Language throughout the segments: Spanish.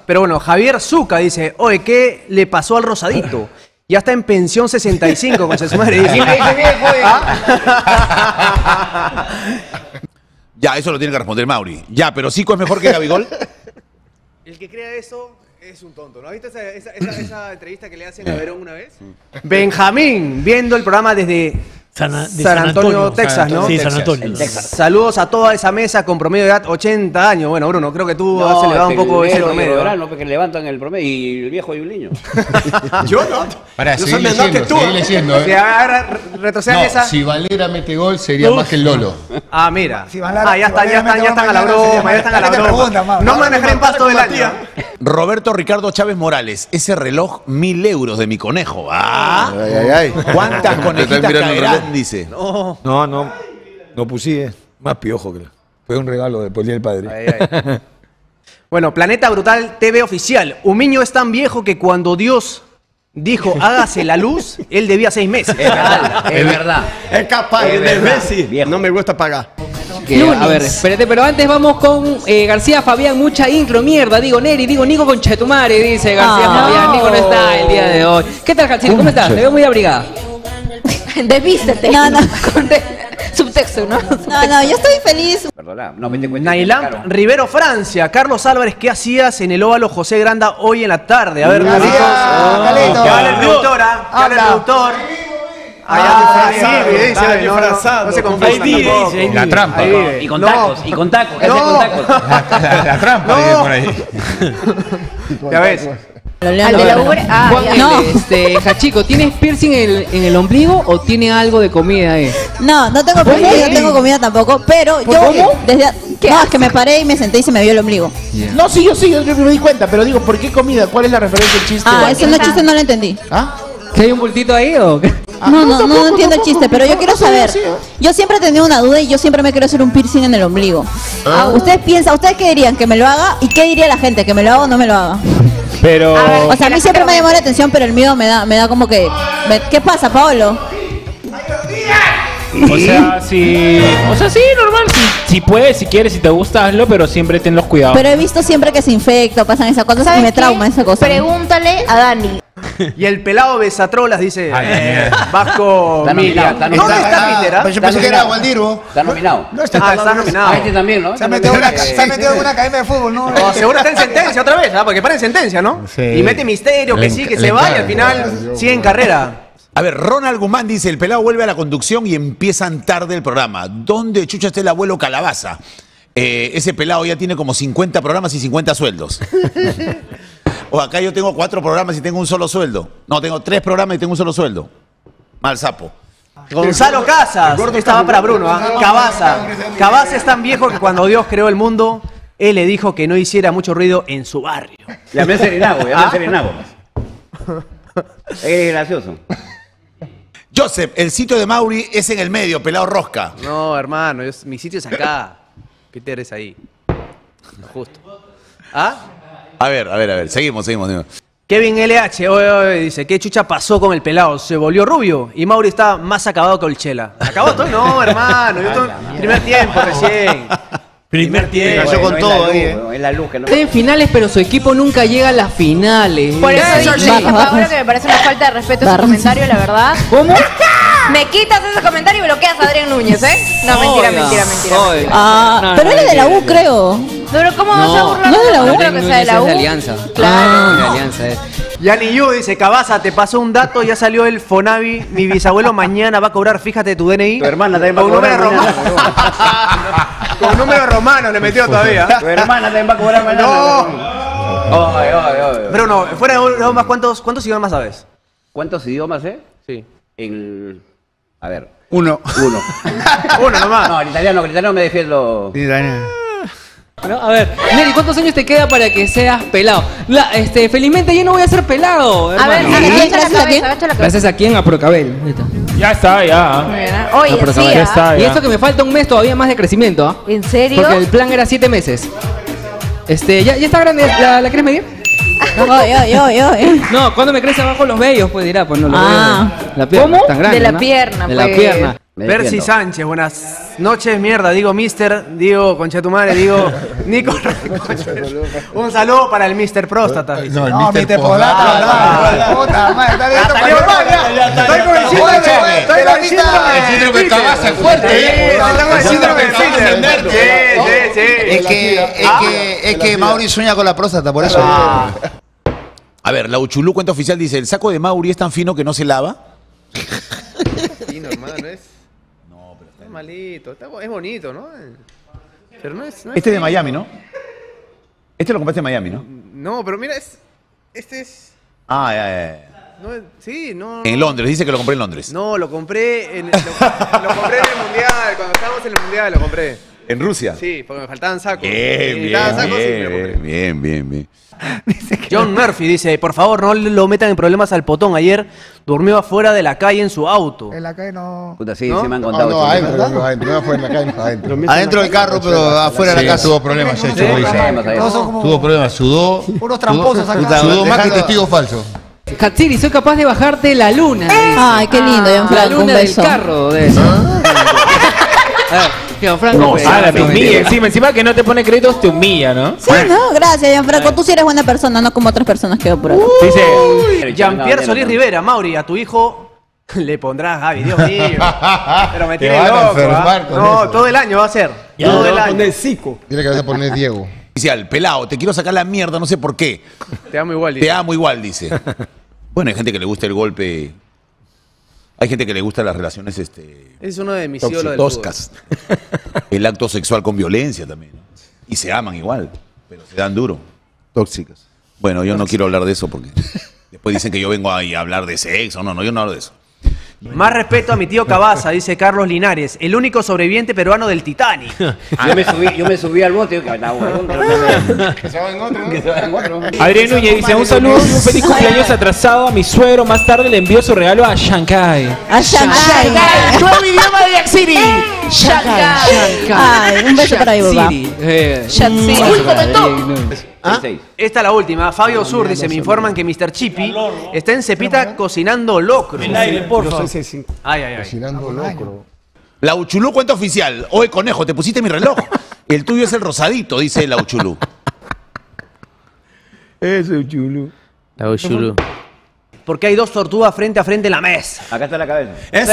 Pero bueno, Javier Zucca dice, oye, ¿qué le pasó al Rosadito? Ya está en pensión 65 con su madre. ¿Quién me dice viejo? Ya, eso lo tiene que responder Mauri. Ya, pero Zico es mejor que Gabigol. El que crea eso es un tonto. ¿No has visto esa entrevista que le hacen a Verón una vez? Benjamín, viendo el programa desde San Antonio, Texas, ¿no? Sí, San Antonio. Texas. Saludos a toda esa mesa con promedio de edad 80 años. Bueno, Bruno, creo que tú has elevado un poco ese promedio. Verano, porque levantan el promedio y el viejo y un niño. Yo no. Para, yo soy menor que tú. Leyendo, Si agarra, retrocedan no, esa. si Valera mete gol sería más que el Lolo. Ah, mira. Si Valera, ya están a la broma, ya están a la broma. No manejar en pasto del año. Roberto Ricardo Chávez Morales, ese reloj 1000 euros de mi conejo. ¿Ah? ¿Cuántas conejitas caerán? Dice. No pusí, más piojo que fue un regalo de Día del Padre. Bueno, Planeta Brutal TV oficial. Umiño es tan viejo que cuando Dios dijo hágase la luz, él debía 6 meses. Es verdad. Es capaz de Messi. No me gusta pagar. A ver, espérate, pero antes vamos con García Fabián, mucha intro, mierda, digo Neri, digo Nico Conchetumare, dice García Fabián, Nico no está el día de hoy. ¿Qué tal, García? ¿Cómo estás? Te veo muy abrigada. Desvístete. Subtexto, ¿no? No, yo estoy feliz. Perdona, no me te cuento. Nailam Rivero, Francia. Carlos Álvarez, ¿qué hacías en el óvalo José Granda hoy en la tarde? A ver, Carlitos. Que hable el productor, que hable el productor. No se confundan. La trampa. Y con tacos, ¿qué hace con tacos? La trampa vive por ahí. Ya ves. Al de la Uber. Juan, Hachico, ¿tienes piercing en el ombligo o tiene algo de comida ahí? No tengo piercing, no tengo comida tampoco, pero yo desde es que me paré y me senté y se me vio el ombligo. No, sí, yo me di cuenta, pero digo, ¿por qué comida? ¿Cuál es la referencia al chiste? Ese no chiste, no lo entendí. ¿Que hay un bultito ahí o qué? No entiendo el chiste, pero yo quiero saber. Yo siempre he tenido una duda y yo siempre me quiero hacer un piercing en el ombligo. ¿Ustedes qué dirían? ¿Que me lo haga? ¿Y qué diría la gente? ¿Que me lo haga o no me lo haga? Pero... O sea, a mí siempre me llamó la atención, pero el mío me da como que... ¿Qué pasa, Paolo? O sea, sí, normal. Si puedes, si quieres, si te gusta, hazlo, pero siempre ten los cuidados. Pero he visto siempre que se infecta, pasan esas cosas y me trauma esa cosa. Pregúntale a Dani. Y el pelado besatrolas dice Vasco Milla. ¿Dónde está Peter? Yo pensé que era Gualdirbo. Está nominado. No está nominado. Este también, ¿no? Se ha metido en una academia de fútbol, ¿no? Seguro está en sentencia otra vez, porque para en sentencia, ¿no? Sí. Y mete misterio, que sí, que se vaya, al final sigue en carrera. A ver, Ronald Guzmán dice, el pelado vuelve a la conducción y empiezan tarde el programa. ¿Dónde chucha está el abuelo Calabaza? Ese pelado ya tiene como 50 programas y 50 sueldos. O acá yo tengo 4 programas y tengo un solo sueldo. No, tengo 3 programas y tengo un solo sueldo. Mal sapo. Gonzalo Casas, esta va para Bruno, Cabaza es tan viejo que cuando Dios creó el mundo, él le dijo que no hiciera mucho ruido en su barrio. Llamé a Serenago. Es gracioso. Joseph, el sitio de Mauri es en el medio, pelado rosca. No, hermano, mi sitio es acá. Peter es ahí. Justo. A ver, seguimos. Kevin LH, dice, ¿qué chucha pasó con el pelado? ¿Se volvió rubio? Y Mauri está más acabado que Olchela. ¿Acabado todo? No, hermano, yo estoy primer tiempo recién. Primer tiempo. Cayó con todo ahí, Es la luz que no... Está en finales, pero su equipo nunca llega a las finales. Por eso dije, Paolo, que me parece una falta de respeto ese comentario, la verdad. ¿Cómo? Me quitas ese comentario y bloqueas a Adrián Núñez, ¿eh? No, mentira. Pero él es de la U, creo. Pero ¿cómo vas a burlar? No es de la U. No creo que sea de la U. Es de Alianza. Claro. De Alianza es. Yani Yu dice, Cabaza, te pasó un dato, ya salió el Fonavi, mi bisabuelo mañana va a cobrar, fíjate tu DNI. Tu hermana también va a cobrar mañana. Con número romano le metió todavía. Tu hermana también va a cobrar mañana. No. Bruno, fuera de bromas, ¿cuántos idiomas sabes? ¿Cuántos idiomas, Sí. A ver. Uno. Uno nomás. No, el italiano me defiendo. Bueno, a ver, Neri, ¿cuántos años te queda para que seas pelado? Felizmente yo no voy a ser pelado. A ver, agacha la cabeza. Gracias a quién, a Procabel. Ya está, ya. Oye, sí, ya está, Y ya. eso que me falta un mes todavía más de crecimiento, ¿En serio? Porque el plan era 7 meses. ¿Ya está grande? ¿La quieres medir? No, cuando me crece abajo los vellos, pues dirá, pues no los Ah. vellos. La pierna ¿Cómo? tan grande, De la ¿no? pierna, De la pues. pierna. Me Percy defiendo. Sánchez, buenas noches, mierda. Digo Mister, digo concha tu madre, digo Nico. Un saludo para el Mister Próstata. No, el No, Mr. Mr. Podata. Podata. Puta madre, está bien, Hasta Leo Maga. Estoy con el síndrome. Estoy con el síndrome. El síndrome de Cabaza es fuerte, Estoy con el síndrome de Peter. Sí, sí. Es que Mauri sueña con la próstata, por eso. A ver, la Uchulú cuenta oficial dice, ¿el saco de Mauri es tan fino que no se lava? Fino, hermano, es. No, pero está malito. Es bonito, ¿no? Pero no es. Este es de Miami, ¿no? Este lo compraste en Miami, ¿no? No, pero mira, este es. Ah, ya. No, sí, no. En Londres, dice que lo compré en Londres. No, lo compré en. Lo compré en el mundial. Cuando estábamos en el mundial lo compré. ¿En Rusia? Sí, porque me faltaban sacos. Bien, Me faltaban sacos y me lo compré. bien. John Murphy dice, por favor, no lo metan en problemas al potón. Ayer durmió afuera de la calle en su auto. En la calle no. Puta, sí, ¿No? sí me han No, contado. no, chicos. adentro, no fue en la calle, no, adentro. Adentro del carro, pero afuera de la casa. Tuvo problemas, Sí, dice. problemas ahí. Todos son como Tuvo problemas, sudó. puros tramposos acá. Sudó más que testigo falso. Hatsiri, soy capaz de bajarte la luna. dice. Ay, qué lindo, La Gianfranco, un luna del beso. carro de eso. A ver, Gianfranco. No, pues, te humilla. Encima que no te pone créditos, te humilla, ¿no? Sí, no, gracias, Gianfranco. Tú sí eres buena persona, no como otras personas que veo por ahí. Dice, Jean-Pierre Solís Rivera, Mauri, a tu hijo le pondrás Javi, Dios mío. Pero me Te tiene van a loco. enfermar con No, eso. todo el año va a ser. Todo el año. Dile que vas a poner Diego. Oficial, pelado, te quiero sacar la mierda, no sé por qué. Te amo igual, Te dice. amo igual, dice. Bueno, hay gente que le gusta el golpe. Hay gente que le gusta las relaciones Es uno de mis ídolos del fútbol. toscas. El acto sexual con violencia también. ¿no? Y se aman igual, pero se dan duro. Tóxicas. Bueno, yo no quiero hablar de eso porque después dicen que yo vengo ahí a hablar de sexo. No, yo no hablo de eso. Más respeto a mi tío Cabaza, dice Carlos Linares, el único sobreviviente peruano del Titanic. Yo me subí al bote. Que se va en otro. Adrián Núñez dice, un saludo y un feliz cumpleaños atrasado a mi suegro. Más tarde le envío su regalo a Shanghai. A Shanghai. ¡Nuevo idioma de Yaxiri! Shanghai. Ay, un beso para ahí, papá. Shatsiri. Esta es la última. Fabio Sur dice, me informan que Mr. Chippy está en Cepita cocinando locro. Ay. Cocinando locro. La Uchulú cuenta oficial. Oye, conejo, te pusiste mi reloj. El tuyo es el rosadito, dice la Uchulú. Eso, chulo. La Uchulú. Porque hay dos tortugas frente a frente en la mesa. Acá está la cabeza.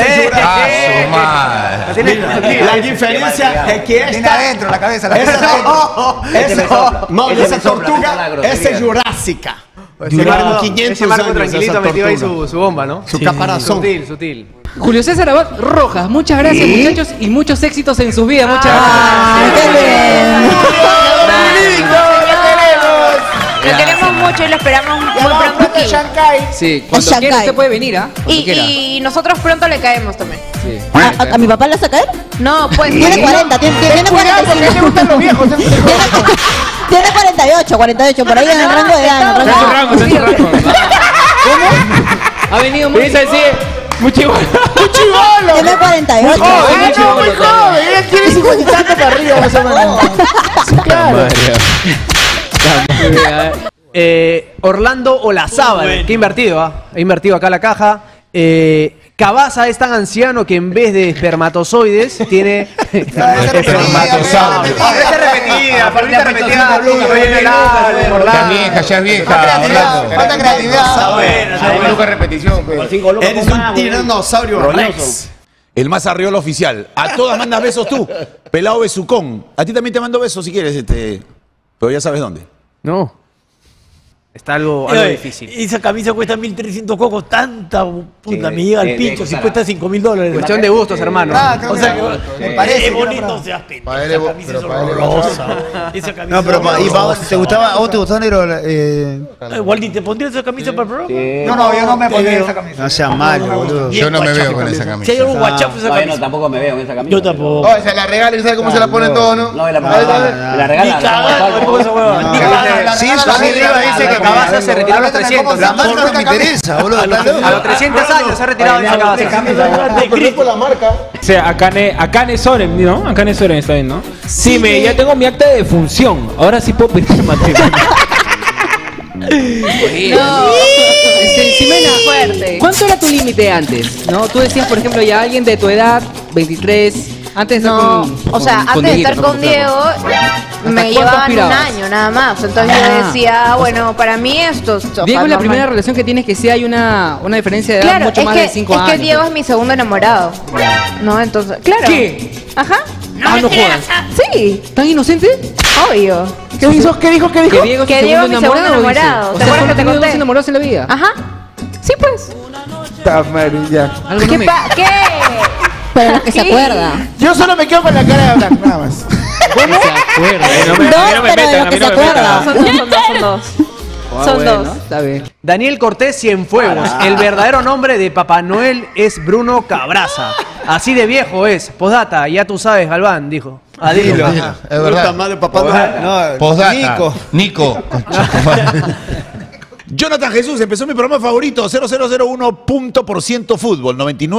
La diferencia es que Tiene adentro la cabeza, la cabeza adentro. Esa tortuga, esa es jurásica. Ese Marco tranquilito metió ahí su bomba, ¿no? Su caparazón. Sutil. Julio César Abad Rojas, muchas gracias muchachos y muchos éxitos en sus vidas. Muchas Ay, gracias. qué lindo. Lo queremos mucho y lo esperamos muy pronto aquí. Sí, cuando Shanghai. quiera usted puede venir, ¿ah? Cuando quiera. Y nosotros pronto le caemos también. Sí. ¿A mi papá le vas a caer? No, pues. Tiene 40, tiene 45. Tiene 48, por ahí en el rango de edad. en el rango de edad. Ha venido muy... Dice así, muy chivo. Tiene 48. muy joven. Él tiene 50 para arriba, más o menos. Claro. Orlando Olazábal, que invertido, ¿ah? He invertido acá la caja. Cabaza es tan anciano que en vez de espermatozoides tiene Espermatozoides. Palabra repetida. Ya es vieja, ya es vieja. Orlando. Falta creatividad. Nunca repetición. pues. Eres un tiranosaurio Rex. El más arriola oficial. A todas mandas besos tú. Pelado besucón. A ti también te mando besos si quieres, pero ya sabes dónde. No. Está algo difícil. Esa camisa cuesta 1.300 cocos, tanta puta, Sí, me llega al de pincho, si Clara. cuesta $5.000. Cuestión de gustos, hermano. O sea, que me parece es que bonito, no, o sea, pero Para él esa es camisa es pero para él es horrorosa. Esa camisa No, pero es horrorosa. ¿te gustaba? ¿A vos te gustaba, negro? Waldi, ¿te pondrías esa camisa para el programa? No, yo no me pondría esa camisa. No sea malo, boludo. Yo no me veo con esa camisa. Si hay algo guachapo esa No, yo no, camisa. tampoco me veo en esa camisa. Yo tampoco. Oh, se la regala y sabe cómo se la ponen todos, ¿no? No, me la regala. Ni cagando, me pongo esa huevada. Ni cagando. Sí, Dice que Cabaza se retiró a los 300. La marca no me interesa, boludo. A los 300 años se ha retirado de Cabaza. O sea, Akane Soren, ¿no? Akane Soren está bien, ¿no? Sí, ya tengo mi acta de defunción. Ahora sí puedo pedir matrimonio. Ximena, fuerte. ¿Cuánto era tu límite antes? ¿No? Tú decías, por ejemplo, ya alguien de tu edad, 23, antes de estar O sea, antes de estar con Diego, me llevaban un año nada más. Entonces yo decía, bueno, para mí esto es Diego es la primera relación que tienes que sí hay una diferencia de edad mucho más de 5 años. Es que Diego es mi segundo enamorado. ¿No? Entonces, claro. ¿Qué? Ajá. No jodas. Sí. ¿Tan inocente? Obvio. ¿Qué dijo? Que Diego es Diego es mi segundo enamorado. ¿Te acuerdas que te conté? ¿Dos enamorados en la vida? Ajá. Sí, pues. ¿Qué? Pero lo que se acuerda. Yo solo me quedo con la cara de Abraham, nada más. ¿Cómo? Se acuerda. Dos, pero de lo que se acuerda. Son dos. Son dos. Está bien. Daniel Cortés Cienfuegos. El verdadero nombre de Papá Noel es Bruno Cabraza. Así de viejo es. Postdata, ya tú sabes, Galván, dijo. Dilo. Dilo. Es verdad. Madre, papá, no, Postdata. Nico. Jonathan Jesús, empezó mi programa favorito, 0001 punto por ciento fútbol,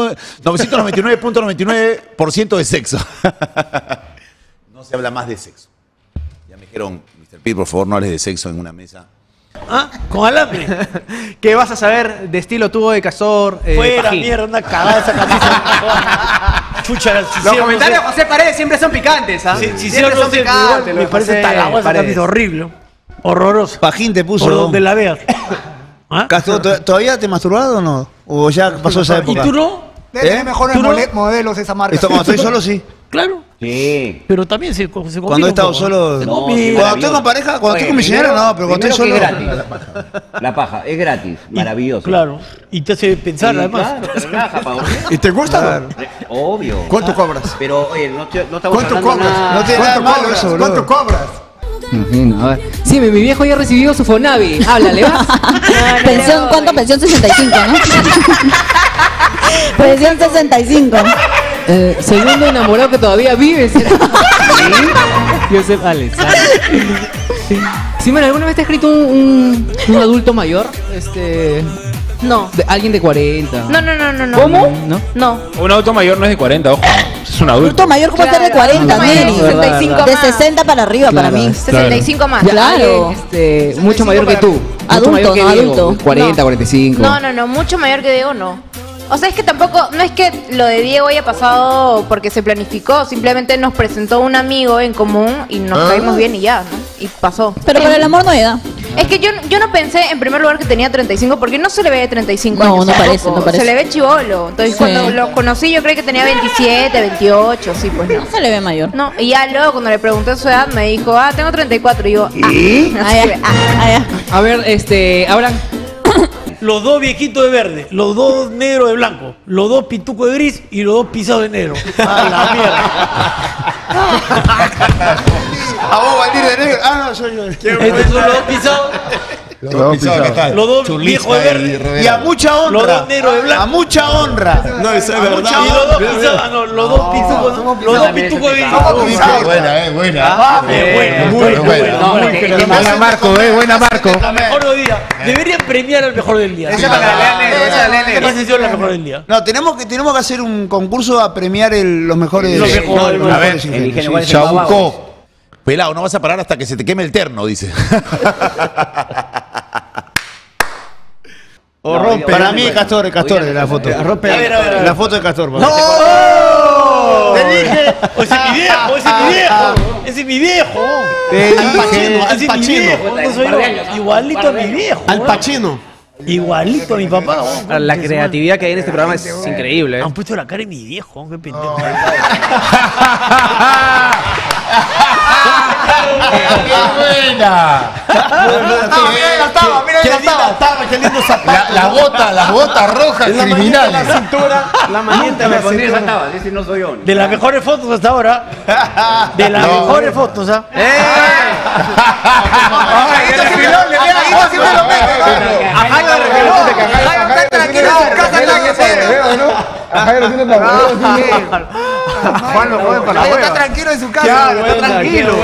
999.99% de sexo. No se habla más de sexo. Ya me dijeron, Mr. Pitt, por favor, no hables de sexo en una mesa. ¿Ah? ¿Con alambre? ¿Qué vas a saber de estilo tubo de castor? Fuera, Pajín? mierda, una cagada esa camisa. Chucha, Los comentarios de José Paredes siempre son picantes, ¿ah? Sí, Siempre son picantes. me parece tagada esa camisa horrible. Horroroso. Pajín te puso. Por donde la veas. ¿Ah? Castro, ¿todavía te masturbado o no? ¿O ya pasó esa época? ¿Y tú no? Tiene mejores modelos esa marca. Esto, cuando estoy solo, sí. Claro. Sí. Pero también se complica Cuando he estado solo. No, cuando estoy con pareja, cuando estoy con mi señora, no, pero cuando estoy solo. Es gratis. La paja, es gratis. Maravilloso. Claro. Y te hace pensar, Sí, además. claro, te relaja, pa' dormir. ¿Y te gusta? Obvio. ¿Cuánto cobras? Pero, oye, no estamos ¿Cuánto hablando cobras? nada. No tiene nada de malo eso, boludo. ¿Cuánto cobras? Imagino, a ver. Sí, mi viejo ya recibió su Fonavi. Háblale, ¿vas? Pensión, ¿cuánto? Pensión 65, ¿no? Pensión 65. Segundo enamorado que todavía vive. ¿Sí? Joseph Alexander. Sí, mira, ¿alguna vez te ha escrito un adulto mayor? No. Alguien de 40. No. ¿Cómo? ¿No? No. Un adulto mayor no es de 40, ojo. Es un adulto. Adulto mayor, ¿cómo ser de 40, Neri? 65 De más. 60 para arriba, para mí. 65 más. Claro. Mucho mayor que tú. Adulto, mucho mayor que no, Diego. adulto. 40, 45. No, mucho mayor que Diego no. O sea, es que tampoco, no es que lo de Diego haya pasado porque se planificó, simplemente nos presentó un amigo en común y nos caímos bien y ya, ¿no? Y pasó. Pero por el amor no hay edad. Es que yo no pensé en primer lugar que tenía 35 porque no se le ve de 35 No, años. no parece, tampoco. no parece. Se le ve chivolo. Entonces Sí. cuando lo conocí yo creí que tenía 27, 28, sí, pues no. No se le ve mayor. No, y ya luego cuando le pregunté su edad me dijo, tengo 34. Y yo, A ver, Abraham. Los dos viejitos de verde, los dos negros de blanco, los dos pitucos de gris y los dos pisados de negro. A la mierda. A vos, Valdir de negro. No, soy yo. Estos son los dos pisados. Los dos pisados. Los dos viejos de verde. Y a mucha honra. Los dos negros de blanco. A mucha honra. No, eso es verdad. Y los dos pisados, los dos pitucos, los dos pitucos de gris. Buena, buena. Buena, Marco, buena, Marco. La mejor del día. Deberían premiar al mejor del día. Esa para que la lean negro, esa la lean negro. Esa sesión es la mejor del día. No, tenemos que hacer un concurso a premiar los mejores. Los mejores. A ver, Chabucó. Pelado, no vas a parar hasta que se te queme el terno, dice. O rompe. Para mí, Castor, la foto. La foto de Castor. ¡No! Te dije. Ese es mi viejo, ese es mi viejo. Ese es mi viejo. No soy yo. Igualito a mi viejo. Al Pacino. Igualito a mi papá. La creatividad que hay en este programa es increíble. Han puesto la cara de mi viejo. Qué pendejo. ¡Qué buena! Qué lindo zapato. Las botas rojas criminales. La manita me pondría esa taba, ese no soy yo. De las mejores fotos hasta ahora. De las mejores fotos, ¿ah? Juan lo pone para la hueva. Está tranquilo en su casa. Está tranquilo.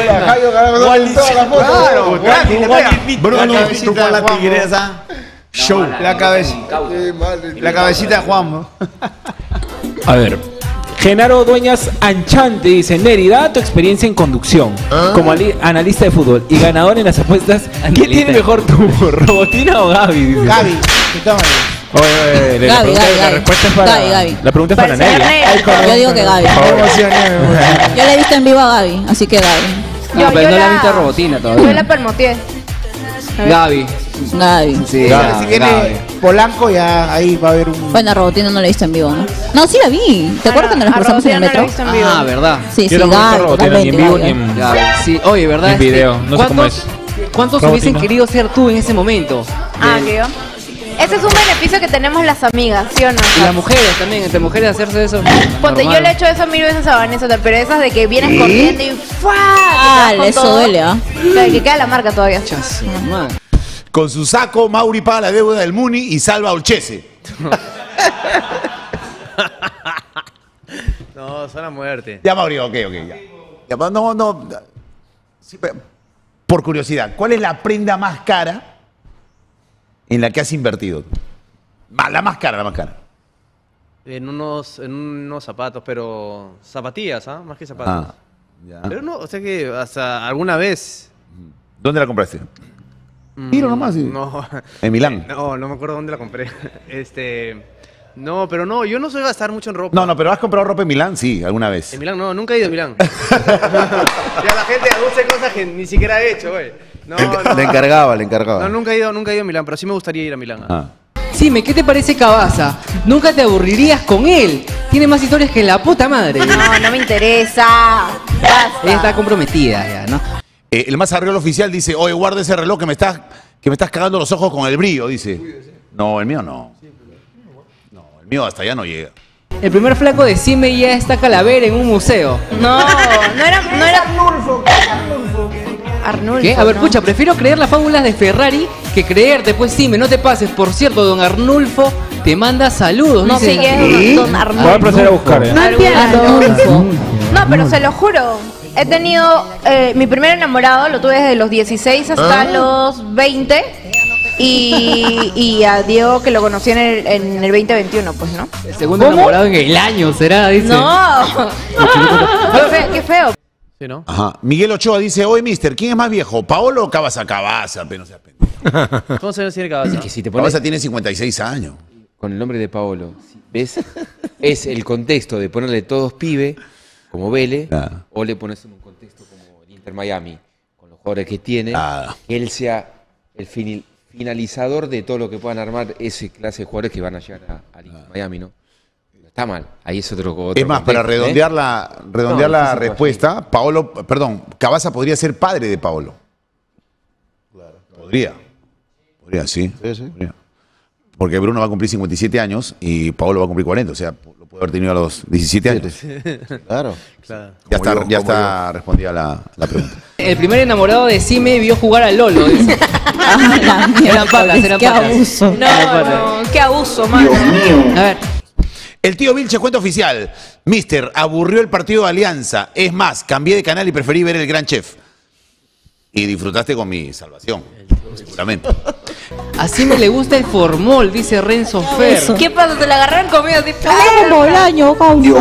Bruno, tú con la tigresa. Show. La cabecita de Juan. A ver, Genaro Dueñas Anchante dice: Neri, dada tu experiencia en conducción como analista de fútbol y ganador en las apuestas, ¿quién tiene mejor tubo, Robotina o Gaby? Dice. Gaby, Oye, la respuesta es para Gaby. La pregunta es para Neri. Yo digo que Gaby. Yo le he visto en vivo a Gaby, así que Gaby. No, pero no la he visto a Robotina todavía. Yo la permoteé. Gaby. Gaby. Sí, si viene Polanco, ya ahí va a haber un. Bueno, Robotina no la he visto en vivo, ¿no? No, sí la vi. ¿Te acuerdas cuando nos cruzamos en el metro? Ah, ¿verdad? Sí, Yo sí, no he visto Gaby. Robotina ni en vivo ni en Sí, oye, ¿verdad? en video. No sé cómo es. ¿Cuántos Robotina. hubiesen querido ser tú en ese momento? ¿qué yo? Ese es un beneficio que tenemos las amigas, ¿sí o no? Y las mujeres también, entre mujeres hacerse eso. Ponte, yo normal. le he hecho eso 1000 veces a Vanessa, pero esas de que vienes corriendo y ¡fua! Eso duele, ¿ah? Que queda la marca todavía. Con su saco, Mauri paga la deuda del Muni y salva a Olchese. No, son a muerte. Ya, Mauri, ok, ya. No. Sí, por curiosidad, ¿cuál es la prenda más cara en la que has invertido? La más cara. En unos zapatos, pero zapatillas, Más que zapatos. Ya. Pero no, o sea que hasta alguna vez. ¿Dónde la compraste? Tiro nomás. Sí. No. En Milán. No me acuerdo dónde la compré. No, pero no, yo no soy gastar mucho en ropa. No, pero ¿has comprado ropa en Milán? Sí, alguna vez. En Milán no, nunca he ido a Milán. Ya la gente anuncia cosas que ni siquiera he hecho, güey. No. Le encargaba. No, nunca he ido a Milán, pero sí me gustaría ir a Milán. Sime, ¿qué te parece Cabaza? Nunca te aburrirías con él. Tiene más historias que la puta madre. No me interesa. Basta. Ella está comprometida ya, ¿no? El más arriba oficial dice: oye, guarda ese reloj que me estás cagando los ojos con el brillo, dice. No, el mío no. No, el mío hasta allá no llega. El primer flaco de Sime ya está calavera en un museo. No era Arnulfo. ¿Qué? A ver, no. escucha, prefiero creer las fábulas de Ferrari que creerte, pues Sime, no te pases. Por cierto, don Arnulfo te manda saludos. No dice. sé qué es don Arnulfo. Voy a proceder a buscar. No entiendo. No, pero se lo juro. He tenido mi primer enamorado, lo tuve desde los 16 hasta los 20. Y a Diego, que lo conocí en el 2021, pues, ¿no? El segundo enamorado en el año, será, dice. No. Qué feo. Sí, ¿no? Ajá. Miguel Ochoa dice: oye, mister, ¿quién es más viejo? ¿Paolo o Cabaza? Cabaza, pero no seas pendejo. ¿Cómo se tiene Cabaza? Es que si te pones Cabaza tiene 56 años. con el nombre de Paolo, ¿ves? Es el contexto de ponerle todos pibe, como Vélez, o le pones en un contexto como el Inter Miami, con los jugadores que tiene, que él sea el finalizador de todo lo que puedan armar ese clase de jugadores que van a llegar al Inter Miami, ¿no? Está mal, ahí es otro Es más, para redondear la respuesta, Cabaza podría ser padre de Paolo. Claro. Podría, sí. Podría. Porque Bruno va a cumplir 57 años y Paolo va a cumplir 40, o sea, lo puede haber tenido a los 17 años. Claro. Ya está respondida la pregunta. El primer enamorado de Sime vio jugar a Lolo, dice. Eran patas. Qué abuso. No, qué abuso, mano. A ver. El tío Vilche, cuenta oficial. Mister, aburrió el partido de Alianza. Es más, cambié de canal y preferí ver El Gran Chef. Y disfrutaste con mi salvación, seguramente. A Sime le gusta el formol, dice Renzo Fer. ¿Qué pasa? ¿Te la agarraron conmigo? Bolaño, Dios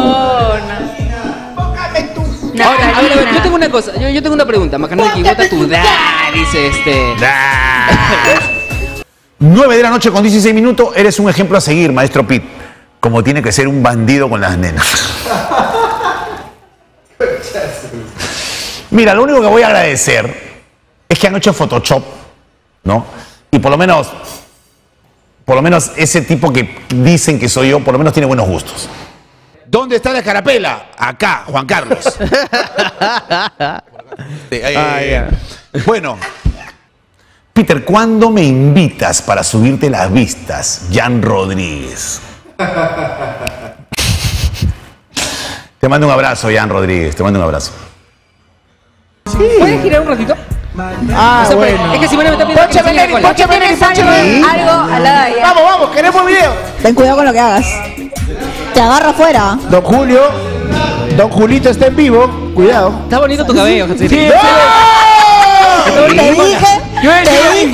Ahora, a ver, yo tengo una cosa, yo tengo una pregunta. Macanaki, bota tu dice 9 de la noche con 16 minutos. Eres un ejemplo a seguir, maestro Pit. Como tiene que ser un bandido con las nenas. Mira, lo único que voy a agradecer es que han hecho Photoshop, ¿no? Y por lo menos ese tipo que dicen que soy yo, por lo menos tiene buenos gustos. ¿Dónde está la escarapela? Acá, Juan Carlos. Bueno, Peter, ¿cuándo me invitas para subirte las vistas? Jan Rodríguez. Te mando un abrazo, Jan Rodríguez. Te mando un abrazo. ¿Puedes girar un ratito? Bueno. Es que si me está pidiendo ¿Por qué tienes algo al lado de allá? Vamos, queremos video. Ten cuidado con lo que hagas. Te agarro afuera. Don Julito está en vivo. Cuidado. Está bonito tu cabello, José. Sí. Te dije Yo era lindo.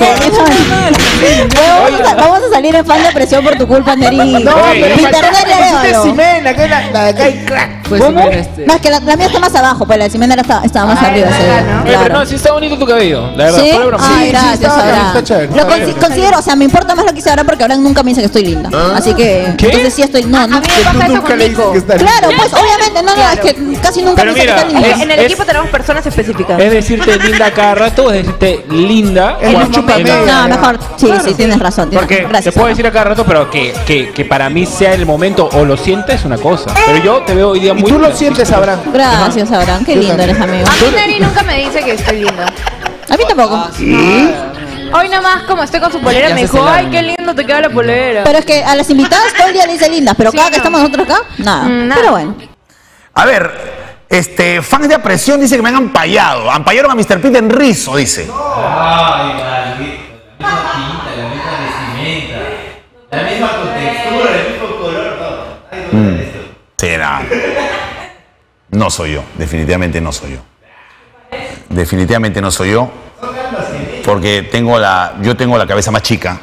Vamos a salir en fan de presión por tu culpa, Neri. No, pero Internet le es Ximena, que es la de acá y crack. Pues ¿Cómo? Ximena, No, es que la mía está más abajo, pues la de Ximena estaba más arriba. Pero no, sí está bonito tu cabello. La verdad, ¿Sí? fuera de broma. Ay, gracias, Abraham. Lo considero, o sea, me importa más lo que dice Abraham porque Abraham nunca me dice que estoy linda. Así que, entonces sí estoy, no. A mí me pasa eso con Nico. Claro, pues obviamente, no, es que casi nunca Pero me dice que mira, estoy linda. En el equipo tenemos personas específicas. Es decirte linda cada rato o es decirte linda. No, mejor, sí, tienes razón. Porque te puedo decir a cada rato, pero que para mí sea el momento o lo sientes es una cosa. Pero yo te veo hoy día muy. ¿Y tú lo sientes, Abraham? Gracias, Abraham. Qué lindo eres, amigo. A mí Neri nunca me dice que estoy linda. A mí tampoco. Hoy nomás como estoy con su polera me dijo, ay, qué lindo te queda la polera. Pero es que a las invitadas todo el día le dice lindas, pero cada que estamos nosotros acá, nada. Pero bueno. A ver, fans de Apresión dice que me han ampallado. Ampallaron a Mr. Pete en rizo, dice. Ay, maldito. La misma pinta, la misma vestimenta, la misma contextura, el mismo color, todo. Sí, nada. No soy yo, definitivamente no soy yo. Definitivamente no soy yo. Porque yo tengo la cabeza más chica.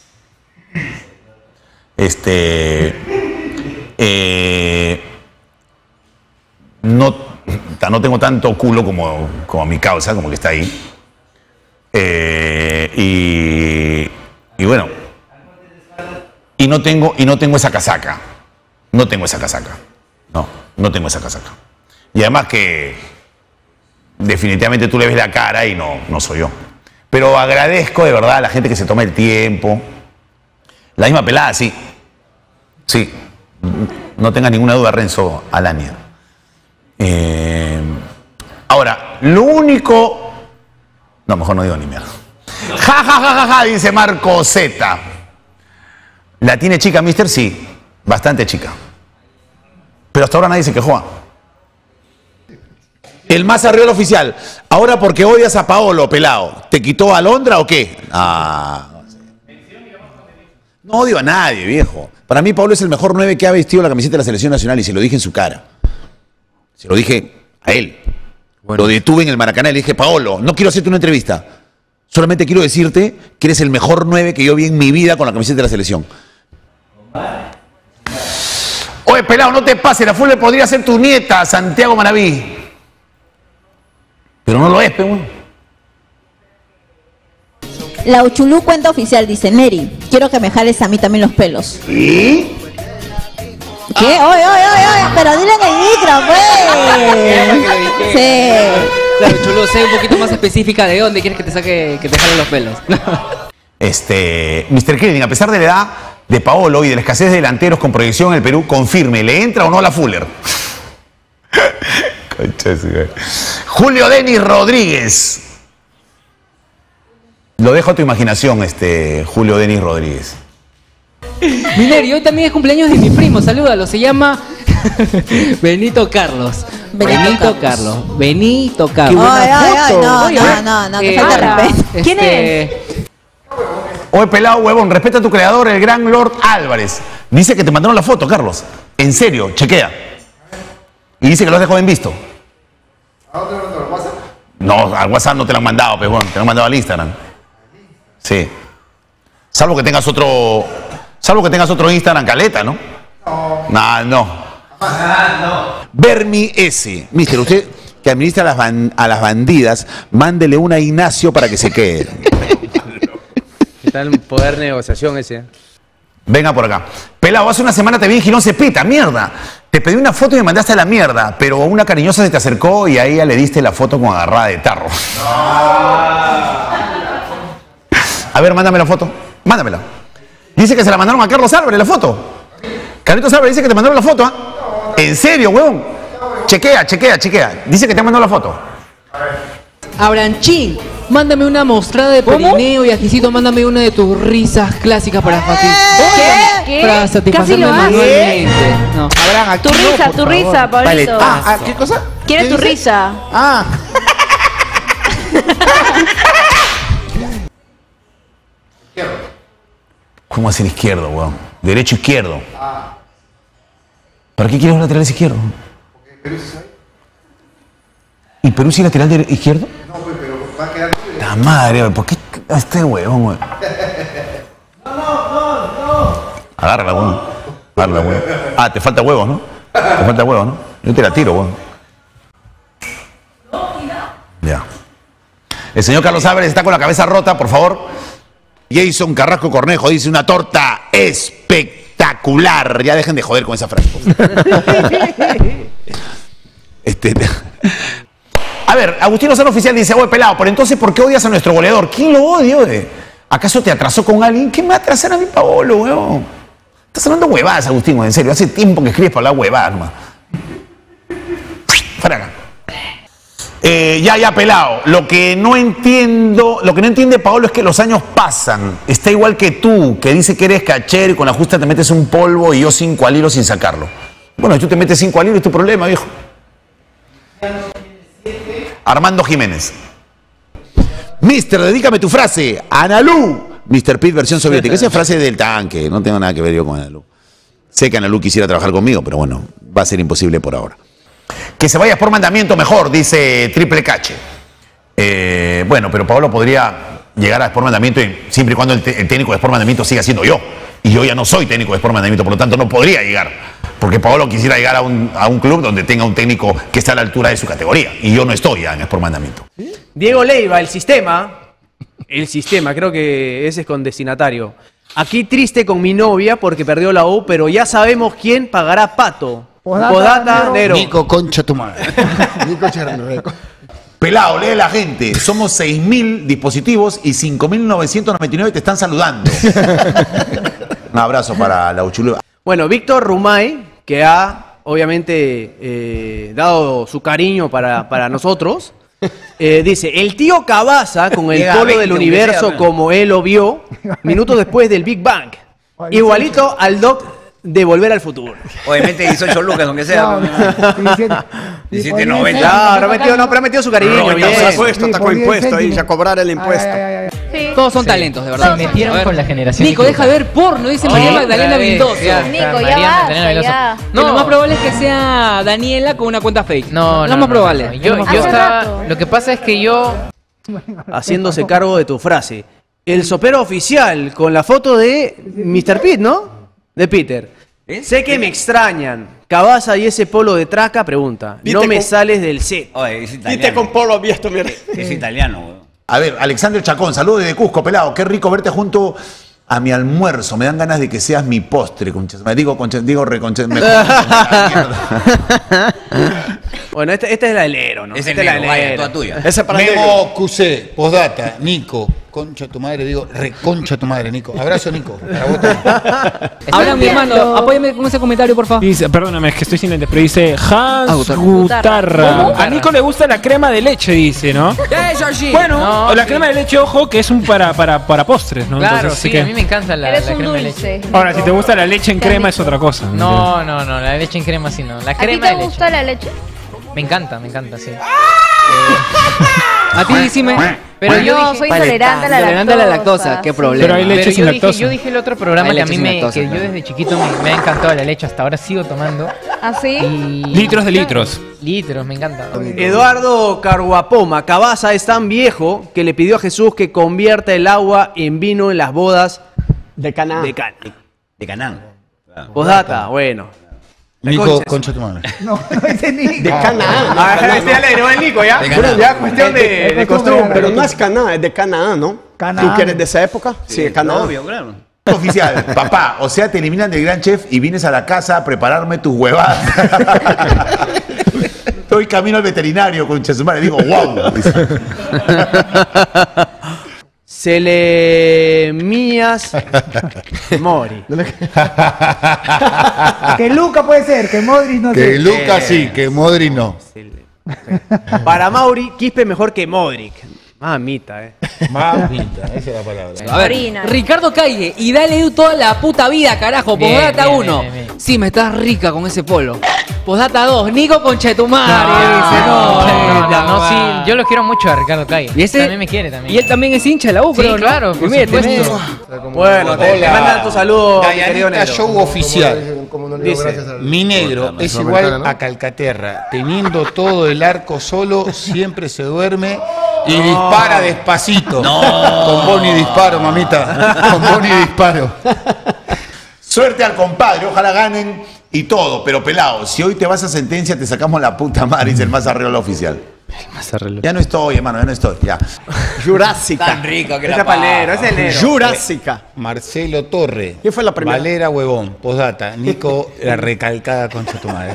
No tengo tanto culo como mi causa, como que está ahí. Y bueno. Y no tengo esa casaca. No tengo esa casaca. No tengo esa casaca. Y además que definitivamente tú le ves la cara y no soy yo. Pero agradezco de verdad a la gente que se toma el tiempo. La misma pelada, sí. Sí. No tengas ninguna duda, Renzo Alania. Ahora, lo único... No, mejor no digo ni mierda. Ja, dice Marco Z. ¿La tiene chica, mister? Sí. Bastante chica. Pero hasta ahora nadie se quejó. El más arriba oficial. Ahora porque odias a Paolo, pelado. ¿Te quitó a Londra o qué? No odio a nadie, viejo. Para mí Paolo es el mejor 9 que ha vestido la camiseta de la Selección Nacional y se lo dije en su cara. Se lo dije a él. Lo detuve en el Maracaná y le dije, Paolo, no quiero hacerte una entrevista. Solamente quiero decirte que eres el mejor 9 que yo vi en mi vida con la camiseta de la Selección. Oye, pelado, no te pases. La fútbol podría ser tu nieta, Santiago Manaví. Pero no lo es, pero bueno. La Uchulú cuenta oficial dice, Neri, quiero que me jales a mí también los pelos. ¿Y? ¿Qué? Oye, pero dile en el micro, pues. Sí. Claro, Chulo, sé un poquito más específica de dónde quieres que te saque, que te jale los pelos. Mr. Kennedy, a pesar de la edad de Paolo y de la escasez de delanteros con proyección en el Perú, confirme, ¿le entra o no a la Fuller? Julio Denis Rodríguez. Lo dejo a tu imaginación, Julio Denis Rodríguez. Mineri, hoy también es cumpleaños de mi primo, salúdalo, se llama Benito Carlos. Benito Carlos. Qué buena foto. No, que falta respeto. ¿Quién es? Oye, pelado huevón, respeta a tu creador, el gran Lord Álvarez. Dice que te mandaron la foto, Carlos. En serio, chequea. Y dice que lo has dejado en visto. ¿A dónde lo mandaron? ¿WhatsApp? No, al WhatsApp no te lo han mandado, pero bueno, te lo han mandado al Instagram. Sí. Salvo que tengas otro Instagram caleta, ¿no? No. Bermi S. Mister, usted que administra a las bandidas, mándele una a Ignacio para que se quede. ¿Qué tal poder negociación ese? Venga por acá. Pelado, hace una semana te vi en Girón Cepita, mierda. Te pedí una foto y me mandaste a la mierda, pero una cariñosa se te acercó y a ella le diste la foto con agarrada de tarro. A ver, mándame la foto. Mándamela. Dice que se la mandaron a Carlos Álvarez la foto. Carlitos Álvarez dice que te mandaron la foto, ¿ah? ¿En serio, huevón? Chequea. Dice que te mandó la foto. Abranchín, mándame una mostrada de perineo y Aquisito, mándame una de tus risas clásicas para ¿Qué? para satisfacerme manualmente. No. Abraham, Tu risa, Pablito. Vale. ¿Qué cosa? ¿Quieres tu risa? ¿Cómo hacer izquierdo, weón? Derecho, izquierdo. ¿Para qué quieres un lateral izquierdo? Porque Perú sí sabe. ¿Y Perú sí lateral izquierdo? No, pero va a quedar libre. La madre, ¿por qué? Este huevón, güey. Agárrala, huevón. Agárrala, huevón. Ah, te falta huevos, ¿no? Te falta huevos, ¿no? Yo te la tiro, huevón. Ya. El señor Carlos Álvarez está con la cabeza rota, por favor. Jason Carrasco Cornejo dice una torta espectacular. Ya dejen de joder con esa frase. A ver, Agustín Lozano Oficial dice, oye, pelado, pero entonces, ¿por qué odias a nuestro goleador? ¿Quién lo odia, oye? ¿Acaso te atrasó con alguien? ¿Qué me va a atrasar a mí, Paolo, weón? Estás hablando huevadas, Agustín, en serio. Hace tiempo que escribes para hablar huevadas, nomás. Fuera acá. Ya, pelado. Lo que no entiende Paolo es que los años pasan. Está igual que tú, que dice que eres cachero y con la justa te metes un polvo y yo 5 al hilo sin sacarlo. Bueno, tú te metes 5 al hilo, es tu problema, viejo. Armando Jiménez. Mister, dedícame tu frase. Analú. Mr. Pete versión soviética. Esa es frase del tanque. No tengo nada que ver yo con Analú. Sé que Analú quisiera trabajar conmigo, pero bueno, va a ser imposible por ahora. Que se vayas por mandamiento mejor, dice Triple Cache. Bueno, pero Paolo podría llegar a Sport Mandamiento siempre y cuando el técnico de Sport Mandamiento siga siendo yo. Y yo ya no soy técnico de Sport Mandamiento, por lo tanto no podría llegar. Porque Paolo quisiera llegar a un club donde tenga un técnico que esté a la altura de su categoría. Y yo no estoy ya en Sport Mandamiento. Diego Leiva, el sistema, creo que ese es con destinatario. Aquí triste con mi novia porque perdió la U, pero ya sabemos quién pagará pato. Podata, Nero. Nico, concha tu madre. Nico Cherno. Pelado, lee la gente. Somos 6.000 dispositivos y 5.999 te están saludando. Un abrazo para la Uchulú. Bueno, Víctor Rumay, que ha obviamente dado su cariño para nosotros, dice, el tío Cabaza con el polo del universo como él lo vio, minutos después del Big Bang. Igualito al Doc de Volver al Futuro. Obviamente 18 lucas, aunque sea. 17.90. Claro, pero ha metido su cariño. Está con impuesto ahí, ya cobrar el impuesto. Todos son talentos, de verdad. Se metieron con la generación. Nico, deja de ver porno, dice María Magdalena Vildosa. Nico, ya basta. No, lo más probable es que sea Daniela con una cuenta fake. No, lo más probable. Yo estaba. Lo que pasa es que yo. Haciéndose cargo de tu frase. El sopero oficial con la foto de Mr. Pete, ¿no? De Peter. Sé que me extrañan. Cabaza y ese polo de traca, pregunta. No me sales del set. Oye, es italiano. Viste con polo abierto, mira. Es italiano, weón. A ver, Alexander Chacón, saludos desde Cusco, pelado. Qué rico verte junto a mi almuerzo. Me dan ganas de que seas mi postre, conchas. Digo reconchas. Bueno, esta es la del Ero, ¿no? Esta es la del Ero. Toda tuya. Esa para Memo QC, postdata, Nico. Concha tu madre, digo, reconcha tu madre, Nico. Abrazo, Nico. Para vos también. Ahora, mi hermano, apóyame con ese comentario, por favor. Dice, perdóname, es que estoy sin lentes, pero dice Hans Gutarra. A Nico le gusta la crema de leche, dice, ¿no? Bueno, la crema de leche, ojo, que es un para postres, ¿no? Claro, Entonces, sí, a mí me encanta la crema de leche. Ahora, si te gusta la leche en crema es otra cosa. No, la leche en crema sí no. La crema de leche. ¿A ti te gusta la leche? Me encanta, sí. A ti decime. Pero yo soy intolerante a la lactosa. Qué problema. Pero hay leche sin lactosa. Yo dije el otro programa que a mí que yo desde chiquito me ha encantado la leche. Hasta ahora sigo tomando. ¿Ah, sí? Litros de litros. Litros, me encanta. Eduardo Carguapoma. Cabaza es tan viejo que le pidió a Jesús que convierta el agua en vino en las bodas de Canaán. De Canaán. Postdata, bueno. Nico, concha tu madre. No, ese Nico. De Canaán. Estoy alegre, ¿no? Nico, ya. Ya, cuestión de costumbre. Pero no es Canaán, es de Canaán, ¿no? Canaán. ¿Tú que eres de esa época? Sí, de Canaán. Obvio, claro. Oficial, papá, o sea, te eliminan del Gran Chef y vienes a la casa a prepararme tus huevadas. Estoy camino al veterinario, concha su madre. Digo, wow. Se le mías Mori. Que Luca puede ser, que Modric no sé. Que Luca sí, que Modric no. Para Mauri, Quispe mejor que Modric. Mamita, Mamita, esa es la palabra. A ver, Ricardo Calle, y dale Edu toda la puta vida, carajo. Postdata 1. Sí, me estás rica con ese polo. Postdata 2. Nico Conchetumare. No, sí, yo lo quiero mucho a Ricardo Calle. Y ese también me quiere también. Y él también es hincha de la U, sí, claro, por supuesto. Bueno, te mandan tu saludo, mi querido Nero. Show oficial. como no le digo Dice, gracias al... mi negro es igual a Calcaterra. Teniendo todo el arco solo, siempre se duerme y dispara despacito. Con Bonnie disparo, mamita. Con Bonnie disparo. Suerte al compadre, ojalá ganen y todo, pero pelado, si hoy te vas a sentencia te sacamos la puta madre, dice el más arreglo oficial. Ya no estoy, hermano, ya no estoy, ya. Jurásica. Tan rico que Esa la palero, es el negro. Jurásica. Marcelo Torre. ¿Quién fue la primera? Valera Huevón. Postdata. Nico, la recalcada concha tu madre.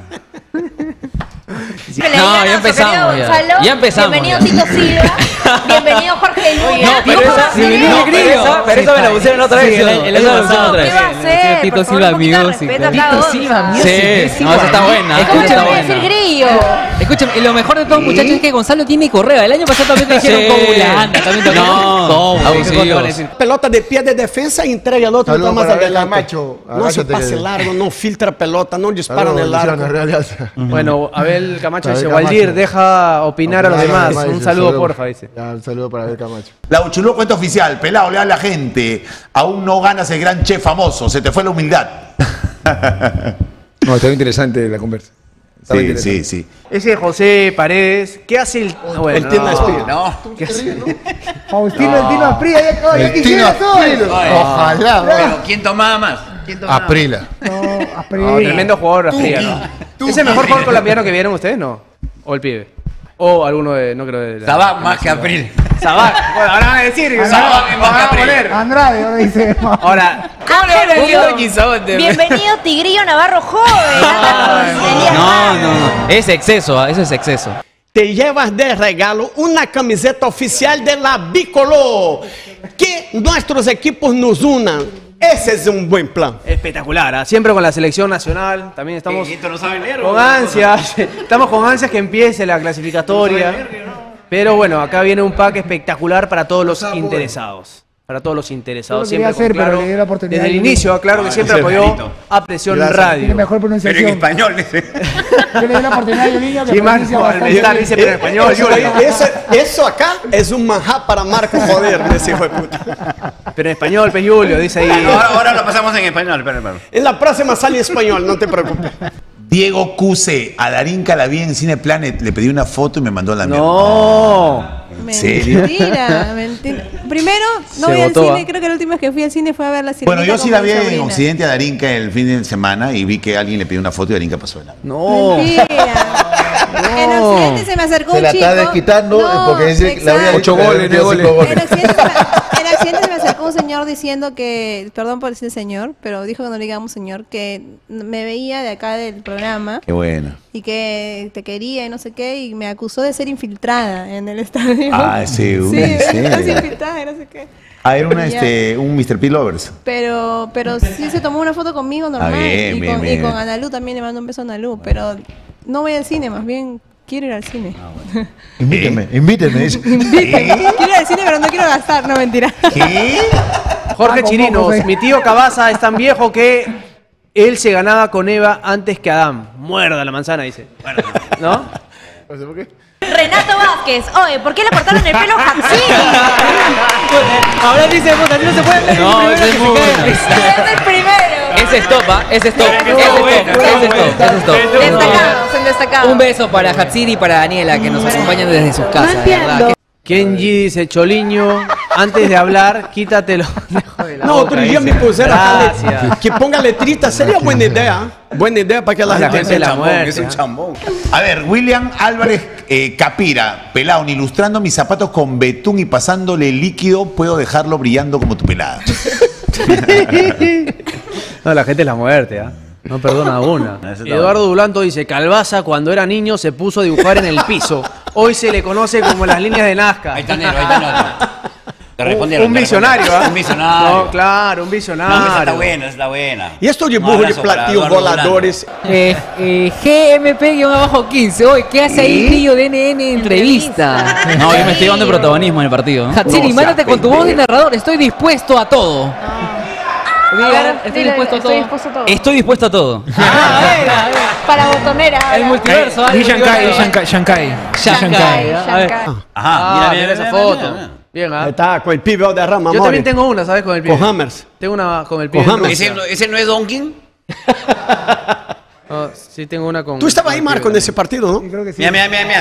No, ya empezamos. Ya empezamos. Bienvenido Tito Silva. Bienvenido Jorge Luna. Pero esa me la pusieron otra vez. Esa me la pusieron otra vez. ¿Qué va a hacer? Tito Silva Music. Tito Silva Music. Sí, no, esa está buena. Escúchame decir grillo. Escúchame, y lo mejor de todo, muchachos, es que Gonzalo tiene correa. El año pasado también te dijeron cobulanda. No, abusivos. Pelota de pie de defensa y entrega al otro. Saludos Más para adelante. Camacho. No se pase largo, no filtra pelota, no dispara en el largo. Bueno, Abel Camacho dice, Waldir, deja opinar a los demás. Un saludo, porfa, dice. Ya, un saludo para Abel Camacho. La Uchulú cuenta oficial, pelado, le da a la gente, aún no ganas el gran chef famoso, se te fue la humildad. No, estaba interesante la conversa. Sí. Ese José Paredes, ¿qué hace el...? Bueno, el Tino Espía. No. ¿Qué hace? Faustino, el Tino Aprila, ya quisiera todo. Ojalá. Pero ¿quién tomaba más? ¿Quién tomaba más? Aprila. No, tremendo jugador, Aprila, ¿no? ¿Es el mejor jugador colombiano que vieron ustedes, no? ¿O el pibe? O alguno de, no creo de... Sabac más que April. Sabac, bueno, ahora van a decir. Sabac más que April. Andrade, ahora dice. Ahora, Bienvenido Tigrillo Navarro joven. No. Es exceso, eso es exceso. Te llevas de regalo una camiseta oficial de la Bicolor. Que nuestros equipos nos unan. Ese es un buen plan. Espectacular, ¿eh? Siempre con la selección nacional. También estamos no sabe leer, con ansias. Estamos con ansias que empiece la clasificatoria. Pero bueno, acá viene un pack espectacular para todos los interesados. Para todos los interesados. Yo lo quería hacer, pero le di la oportunidad. Desde el inicio, claro que siempre apoyó a Presión Radio. Tiene mejor pronunciación. Pero en español, dice. Yo le di la oportunidad a Yolino que Sí, pronuncia Marco, bastante. dice pero en español. Eso acá es un manjar para Marco, joder, ese hijo de puta. Pero en español, pe Julio, dice ahí. Ahora lo pasamos en español, espera. En la próxima sale en español, no te preocupes. Diego QC, a Darinka la vi en Cine Planet, le pedí una foto y me mandó la mierda. No. ¿En serio? Mentira. Primero, no Se voy al botó, cine, creo que la última vez que fui al cine fue a ver la Bueno, yo sí la vi en Occidente Occidente a Darinka el fin de semana y vi que alguien le pidió una foto y Darinka pasó de la. No. En Occidente se me acercó Se un la chico. está desquitando porque dice que la había 8 goles, 9 goles. En Occidente se me acercó un señor diciendo que, perdón por decir señor, pero dijo que no le digamos señor, que me veía de acá del programa Qué bueno. y que te quería y no sé qué, y me acusó de ser infiltrada en el estadio. Ah, sí, sí, ¿en estás serio? infiltrada y no sé qué. Ah, era Ya. un Mr. P. Lovers. Pero sí se tomó una foto conmigo normal. bien, y, bien, con, bien. y con Analu también le mando un beso a Analu, pero no voy al cine, más bien quiero ir al cine. Invíteme. Dice. Invítame. Quiero ir al cine, pero no quiero gastar, no mentira. Jorge Chirinos, mi tío Cabaza es tan viejo que él se ganaba con Eva antes que Adán. Muerda la manzana, dice. ¿No? No sé por qué. Renato Vázquez, oye, ¿por qué le cortaron el pelo a Hatsini? Ahora dice, puta, no se puede. No, ese es muy bueno. Es el primero. Ese es top, ¿ah? Ese es top. Ese es top. Destacados, en destacados. Un beso para Hatsiri y para Daniela que nos acompañan desde sus casas. de verdad. Kenji dice, Choliño, antes de hablar, quítatelo. No, otro día me pusieron acá Gracias. que ponga letrita, sería buena idea. Buena idea para que la gente la muerte. Es un chambón. A ver, William Álvarez Capira, pelado, ilustrando mis zapatos con betún y pasándole líquido, puedo dejarlo brillando como tu pelada. No, la gente es la muerte, ¿ah? No perdona una. Eduardo Dulanto dice, Calvaza cuando era niño se puso a dibujar en el piso. Hoy se le conoce como las líneas de Nazca. Ahí está Nero, ahí está Nero. Te respondieron. Un te visionario, respondieron. ¿ah? Un visionario. No, claro, un visionario. No, esa está buena, esa está buena. Y estos Un dibujos de abrazo para platillos Eduardo voladores. GMP-15. Oye, ¿qué hace ahí Trillo de NN entrevista? No, yo me estoy llevando protagonismo en el partido. Hatsiri, No, mándate con tu voz de pendejo. narrador. Estoy dispuesto a todo. Estoy dispuesto a todo. Estoy dispuesto a todo. Para botonera. El multiverso. Y Shankai. Ajá, mira esa foto. Bien, Ahí ¿ah? está, con el pibe de Rama. Yo también tengo una, ¿sabes? Con el pibe. Con Hammers. Tengo una con el pibe. Con Hammers. ¿Ese no es Donkin? Sí, tengo una con... Tú estabas ahí, Marco, en ese partido, ¿no? Mira.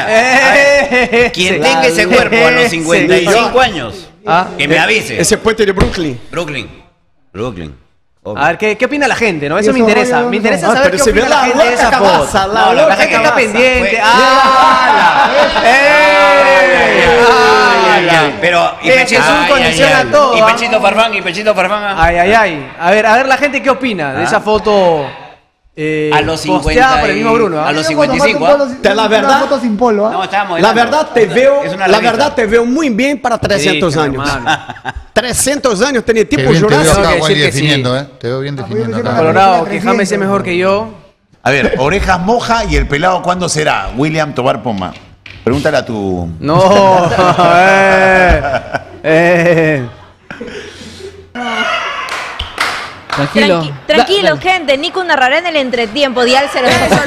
Quien tenga ese cuerpo a los 55 años, que me avise. Ese puente de Brooklyn. Brooklyn. A ver, ¿qué opina la gente? ¿No? Eso me interesa. Me interesa No, saber pero qué se opina ve la la gente de esa loca foto. cabeza, la No, la loca gente está cabeza. pendiente. Pero, y Pechito, Jesús condiciona todo. y Pechito Farfán. Ay. A ver, la gente qué opina de esa foto A los 50 posteada por el mismo Bruno. a los 55. La verdad, foto sin polo, ¿ah? No, estábamos la bailando. verdad te veo, Es una la revista. verdad te veo muy bien para 300 Sí, años. hermano. 300 años tenía Qué tipo bien te veo Jurassic. acá, que Wally, decir que sí. definiendo, ¿eh? Te veo bien definiendo acá. Colorado, que James es mejor que yo. A ver, Orejas Moja y el pelado, ¿cuándo será? William Tobar Poma. Pregúntale a tu... No. Tranquilo. Tranquilo, gente. Nico narrará en el entretiempo. Dial 0.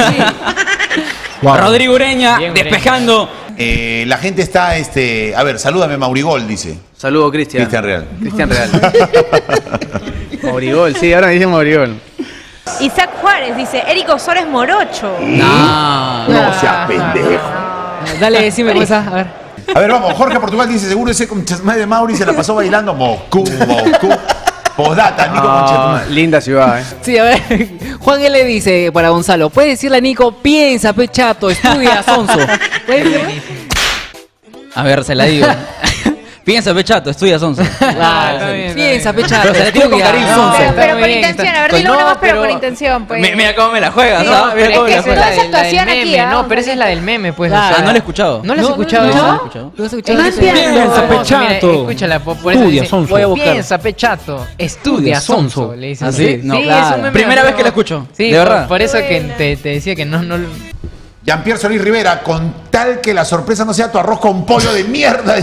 Rodrigo Ureña Bien, despejando. La gente está, a ver, salúdame Maurigol, dice. Saludo, Cristian. Cristian Real. Cristian Real. Maurigol, sí, ahora me dicen Maurigol. Isaac Juárez dice, Eric Osores Morocho. No. No seas pendejo. Dale, decime cómo estás. A ver. A ver, vamos, Jorge Portugal dice, seguro ese conchesmadre de Mauri se la pasó bailando Moscú. Postdata, Nico Conchetumadre. Linda ciudad, Sí, a ver. Juan L. dice para Gonzalo, ¿puedes decirle a Nico, piensa, pechato, estudia, sonso? ¿Puedes decirle? A ver, se la digo. Piensa, pechato, estudia sonso. Piensa, pechato, Pero se la tiro con estudia. cariño, sonso. Pero con intención. A ver, dilo una más, pero con intención, pues. Mira cómo me la juegas, Sí, ¿sabes? Mira pero cómo me es la que juegas. esa actuación del aquí, meme, ¿ah? no, pero esa es la del meme, pues. Ah, no la he escuchado. ¿No la has escuchado? No, ¿No? no la he escuchado. ¿No has escuchado? Piensa, pechato. Escúchala, por eso Estudia, dice, sonso. voy a buscar. Piensa, pechato, estudia, sonso. Le dicen ¿Ah, sí? No, sí, claro. es un meme Primera vez nuevo. que la escucho. Sí, de verdad. por eso que te decía que no. Jean-Pierre Solís Rivera, con tal que la sorpresa no sea tu arroz con pollo de mierda.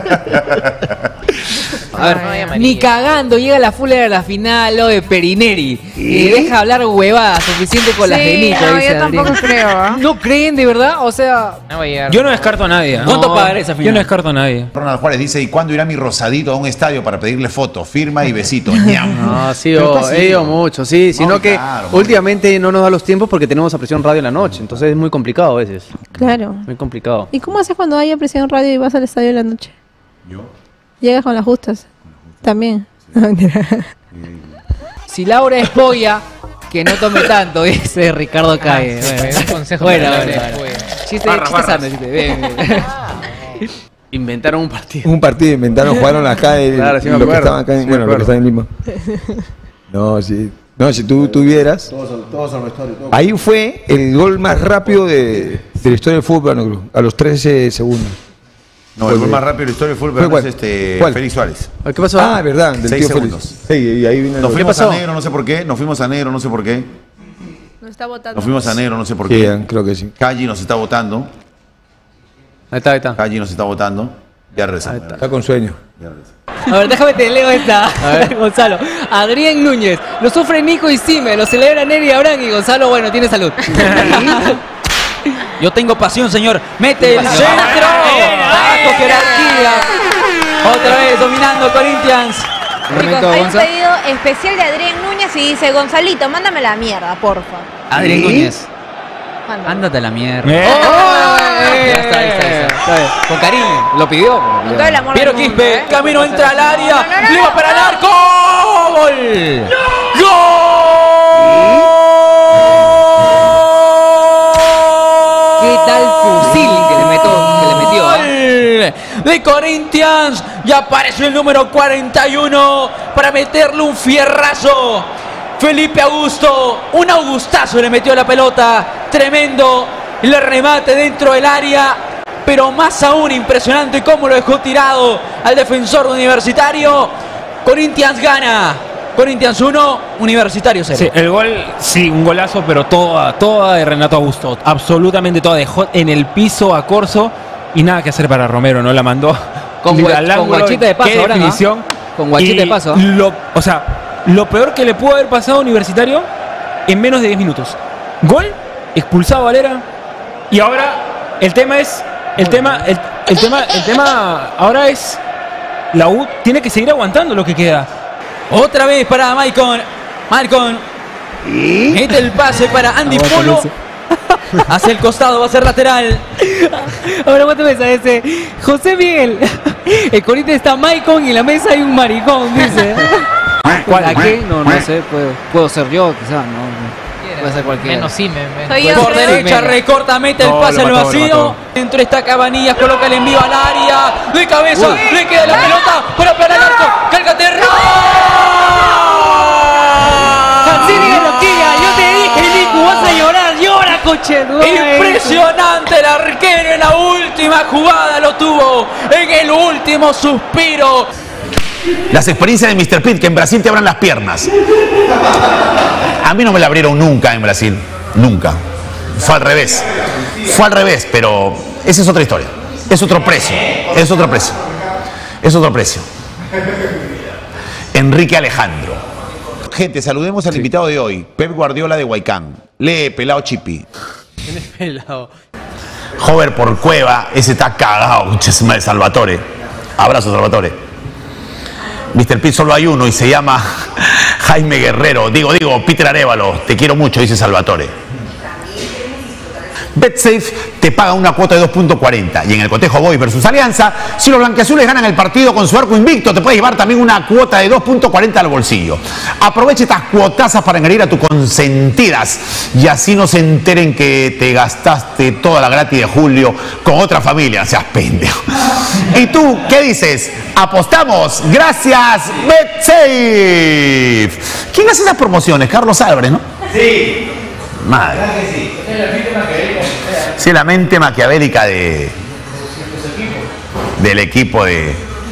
A ver, ni cagando llega la full a la final, lo de Perineri. Y deja hablar huevadas, suficiente con las de Nico. no, dice yo tampoco Adrián. creo, ¿ah? ¿No creen de verdad? O sea, no va a llegar. Yo no descarto a nadie. ¿Cuánto pagaré esa final? Yo no descarto a nadie. Ronald Juárez dice, ¿y cuándo irá mi rosadito a un estadio para pedirle foto, firma y besito? Ñam. No, sí, Pero está he ido así. mucho, sí, sino No, que claro, últimamente no nos da los tiempos porque tenemos a presión radio en la noche, entonces es muy complicado a veces, Claro. muy complicado. ¿Y cómo haces cuando haya presión radio y vas al estadio en la noche? ¿Yo? Llegas con las justas. También. Si Laura es polla, que no tome tanto, dice Ricardo Calle. Un consejo Bueno, para bueno, Laura. bueno. Chiste sano, chiste. Bien. Inventaron un partido. Un partido inventaron, jugaron acá Claro, sí me lo que acuerdo, estaban acá, sí me bueno, lo que acuerdo. está en Lima. No, sí. No, si tú tuvieras. Todos son vestuario. Ahí fue el gol más rápido de la historia del fútbol, ¿no? Creo, a los 13 segundos. No, el gol más rápido de la historia del fútbol ¿Fue cuál? es ¿Cuál? Félix Suárez. ¿Qué pasó? Ah, verdad, del 6 tío Félix. segundos. Sí, y ahí vino el Nos gol. fuimos pasó? a negro, no sé por qué. Nos fuimos a negro, no sé por qué. Nos está votando. Nos fuimos a negro, no sé por Sí, qué. creo que sí. Calle nos está votando. Ahí está. Calle nos está votando. Ya regresamos. Está con sueño. Ya regresamos. A ver, déjame te leo esta. Gonzalo. Adrián Núñez. Lo sufre Nico y Sime. Lo celebra Neri Abraham y Gonzalo, bueno, tiene salud. Yo tengo pasión, señor. Mete el centro. Taco, jerarquía. Otra vez dominando Corinthians. Chicos, hay un pedido especial de Adrián Núñez y dice, Gonzalito, mándame la mierda, porfa. Adrián Núñez. Mándame. Ándate a la mierda. Ya está, ahí está. Con cariño. Lo pidió. Con todo el amor Piero del mundo, Quispe. ¿eh? Camino entra al área. No. Le va para el arco. ¡Gol! ¿Qué tal fusil que le metió? De Corinthians. Ya apareció el número 41 para meterle un fierrazo. Felipe Augusto, un augustazo le metió la pelota. Tremendo el remate dentro del área. Pero más aún impresionante cómo lo dejó tirado al defensor Universitario. Corinthians gana. Corinthians 1, Universitario 0. Sí, el gol, sí, un golazo, pero toda de Renato Augusto. Absolutamente toda. Dejó en el piso a Corso y nada que hacer para Romero, ¿no? La mandó Con al ángulo. guachita de paso Qué ahora, ¿no? definición. Con guachita Y de paso. O sea, lo peor que le pudo haber pasado a Universitario en menos de 10 minutos. Gol, expulsado a Valera. Y ahora el tema es. El tema ahora es. La U tiene que seguir aguantando lo que queda. Otra vez para Maicon. Mete el pase para Andy Polo. Hacia el costado, va a ser lateral. Ahora, ¿cuánto ves a ese? José Miguel. El Corinthians está Maicon y en la mesa hay un maricón, dice. ¿A qué? No sé, puedo ser yo, quizás, no. Puede ser cualquiera. Menos sí, Por derecha, recorta, mete el pase al vacío. Dentro está Cabanillas, coloca el envío al área. De cabeza, le queda la pelota para parar el arco. Calcaterra. Cancini de Loquilla, yo te dije, Nico, vas a llorar, llora, coche. Impresionante el arquero en la última jugada, lo tuvo en el último suspiro. Las experiencias de Mr. Pitt, que en Brasil te abran las piernas. A mí no me la abrieron nunca en Brasil. Nunca. Fue al revés. Fue al revés, pero esa es otra historia. Es otro precio. Es otro precio. Es otro precio. Enrique Alejandro. Gente, saludemos al invitado de hoy. Pep Guardiola de Huaycán. Lee Pelao Chipi. ¿Quién es Pelao? Jover por Cueva. Ese está cagado. Muchísima de Salvatore. Abrazo, Salvatore. Mr. Pitt solo hay uno y se llama Jaime Guerrero. Digo, Peter Arévalo. Te quiero mucho, dice Salvatore. BetSafe te paga una cuota de 2.40 y en el cotejo Boys versus Alianza, si los blanquiazules ganan el partido con su arco invicto, te puedes llevar también una cuota de 2.40 al bolsillo. Aprovecha estas cuotazas para añadir a tus consentidas y así no se enteren que te gastaste toda la gratis de julio con otra familia, seas pendejo. ¿Y tú qué dices? ¡Apostamos! ¡Gracias, BetSafe! ¿Quién hace esas promociones? Carlos Álvarez, ¿no? Sí. Madre. Sí, la mente maquiavélica del equipo de...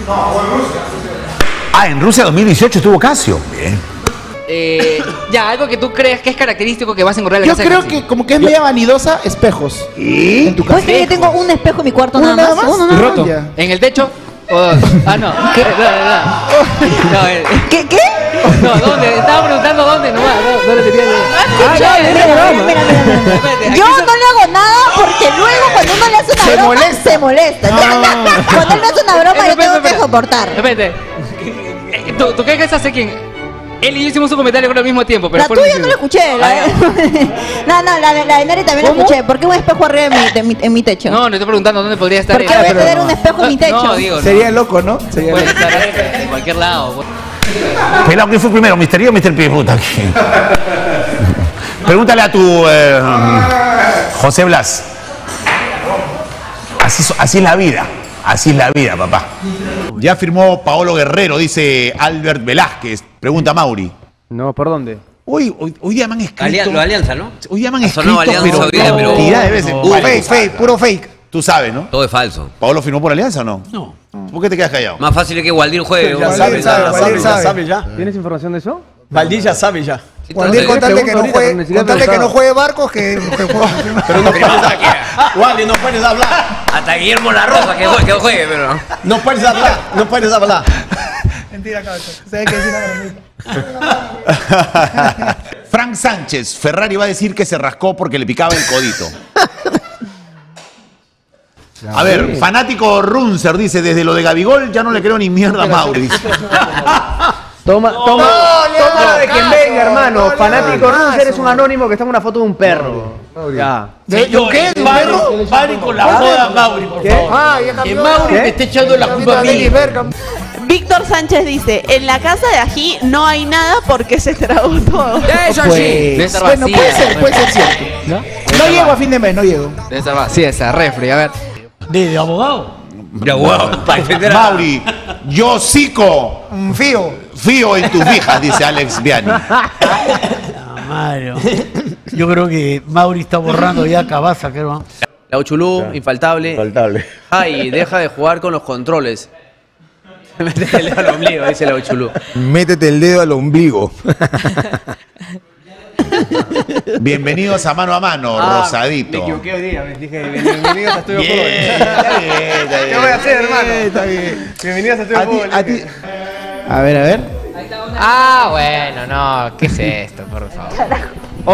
Ah, en Rusia 2018 estuvo Casio. Bien. Ya, algo que tú creas que es característico que vas a encontrar en la Yo casa de creo Cancini. que como que es media vanidosa, espejos. ¿Y? En tu ¿Puedes casa. creer que tengo un espejo en mi cuarto nada más? Uno, nada más. Ya. ¿En el techo? Ah, no. ¿Qué? ¿Qué? No, ¿dónde? Estaba preguntando dónde nomás. No le tenía Mira. Yo no le hago nada porque luego cuando uno le hace una broma, se molesta. Cuando él me hace una broma, yo tengo que soportar. Espérate. ¿Tú qué crees hace quién? Él y yo hicimos un comentario al mismo tiempo, pero La tuya no la escuché. No, la de Neri también la escuché. ¿Por qué un espejo arriba en mi techo? No, le estoy preguntando dónde podría estar. ¿Por qué voy a tener un espejo en mi techo? No, digo, Sería loco, ¿no? Sería puede loco. estar en cualquier lado. Pelao, ¿quién fue primero? ¿Mr. I o Mr. P? Puta, ¿quién? Pregúntale a tu José Blas. Así es la vida. Así es la vida, papá. Ya firmó Paolo Guerrero, dice Albert Velázquez. Pregunta Mauri. No, ¿por dónde? Hoy día me han escrito. Lo Alianza, ¿no? Hoy día me han Ha escrito, sonado Alianza pero hoy día, pero- cantidad de veces. Puro fake. Tú sabes, ¿no? Todo es falso. ¿Paolo firmó por Alianza o no? No. ¿Por qué te quedas callado? Más fácil es que Waldir juegue. Ya sabe, ya. ¿Tienes información de eso? Valdir ya sabe ya. Waldir, contarle que no juegue barcos, que Pero no puedes hablar. Waldir, no puedes hablar. Hasta Guillermo La Rosa que juegue, pero. No puedes hablar. No puedes hablar. Mentira, cabrón. Se ve que es una Frank Sánchez, Ferrari va a decir que se rascó porque le picaba el codito. A ver, fanático Runzer dice, desde lo de Gabigol ya no le creo ni mierda a Mauri. Toma la de quien venga, hermano. Fanático Runzer es un anónimo que está en una foto de un perro. Ya. ¿De qué? ¿De un perro? Paren con la joda, Mauri, por favor. Que Mauri me esté echando la culpa a mí. Víctor Sánchez dice, en la casa de Ají no hay nada porque se tragó todo. Eso sí. Bueno, puede ser cierto. No llego a fin de mes, no llego. Debe estar vacía esa refri, a ver. ¿De abogado? De abogado. Mauri, yo Zico. Fío en tus viejas, dice Alex Viani. Mario. Yo creo que Mauri está borrando ya Cabaza, creo. La Uchulú, infaltable. Ay, deja de jugar con los controles. Métete el dedo al ombligo, dice la Uchulú. Métete el dedo al ombligo. Bienvenidos a Mano, Rosadito. Me equivoqué hoy día, dije bienvenidos a Estudio Fútbol. Está bien. ¿Qué voy a hacer, hermano? Está bien. Bienvenidos a Estudio Fútbol. A ver. Ah, bueno, no. ¿Qué es esto, por favor? No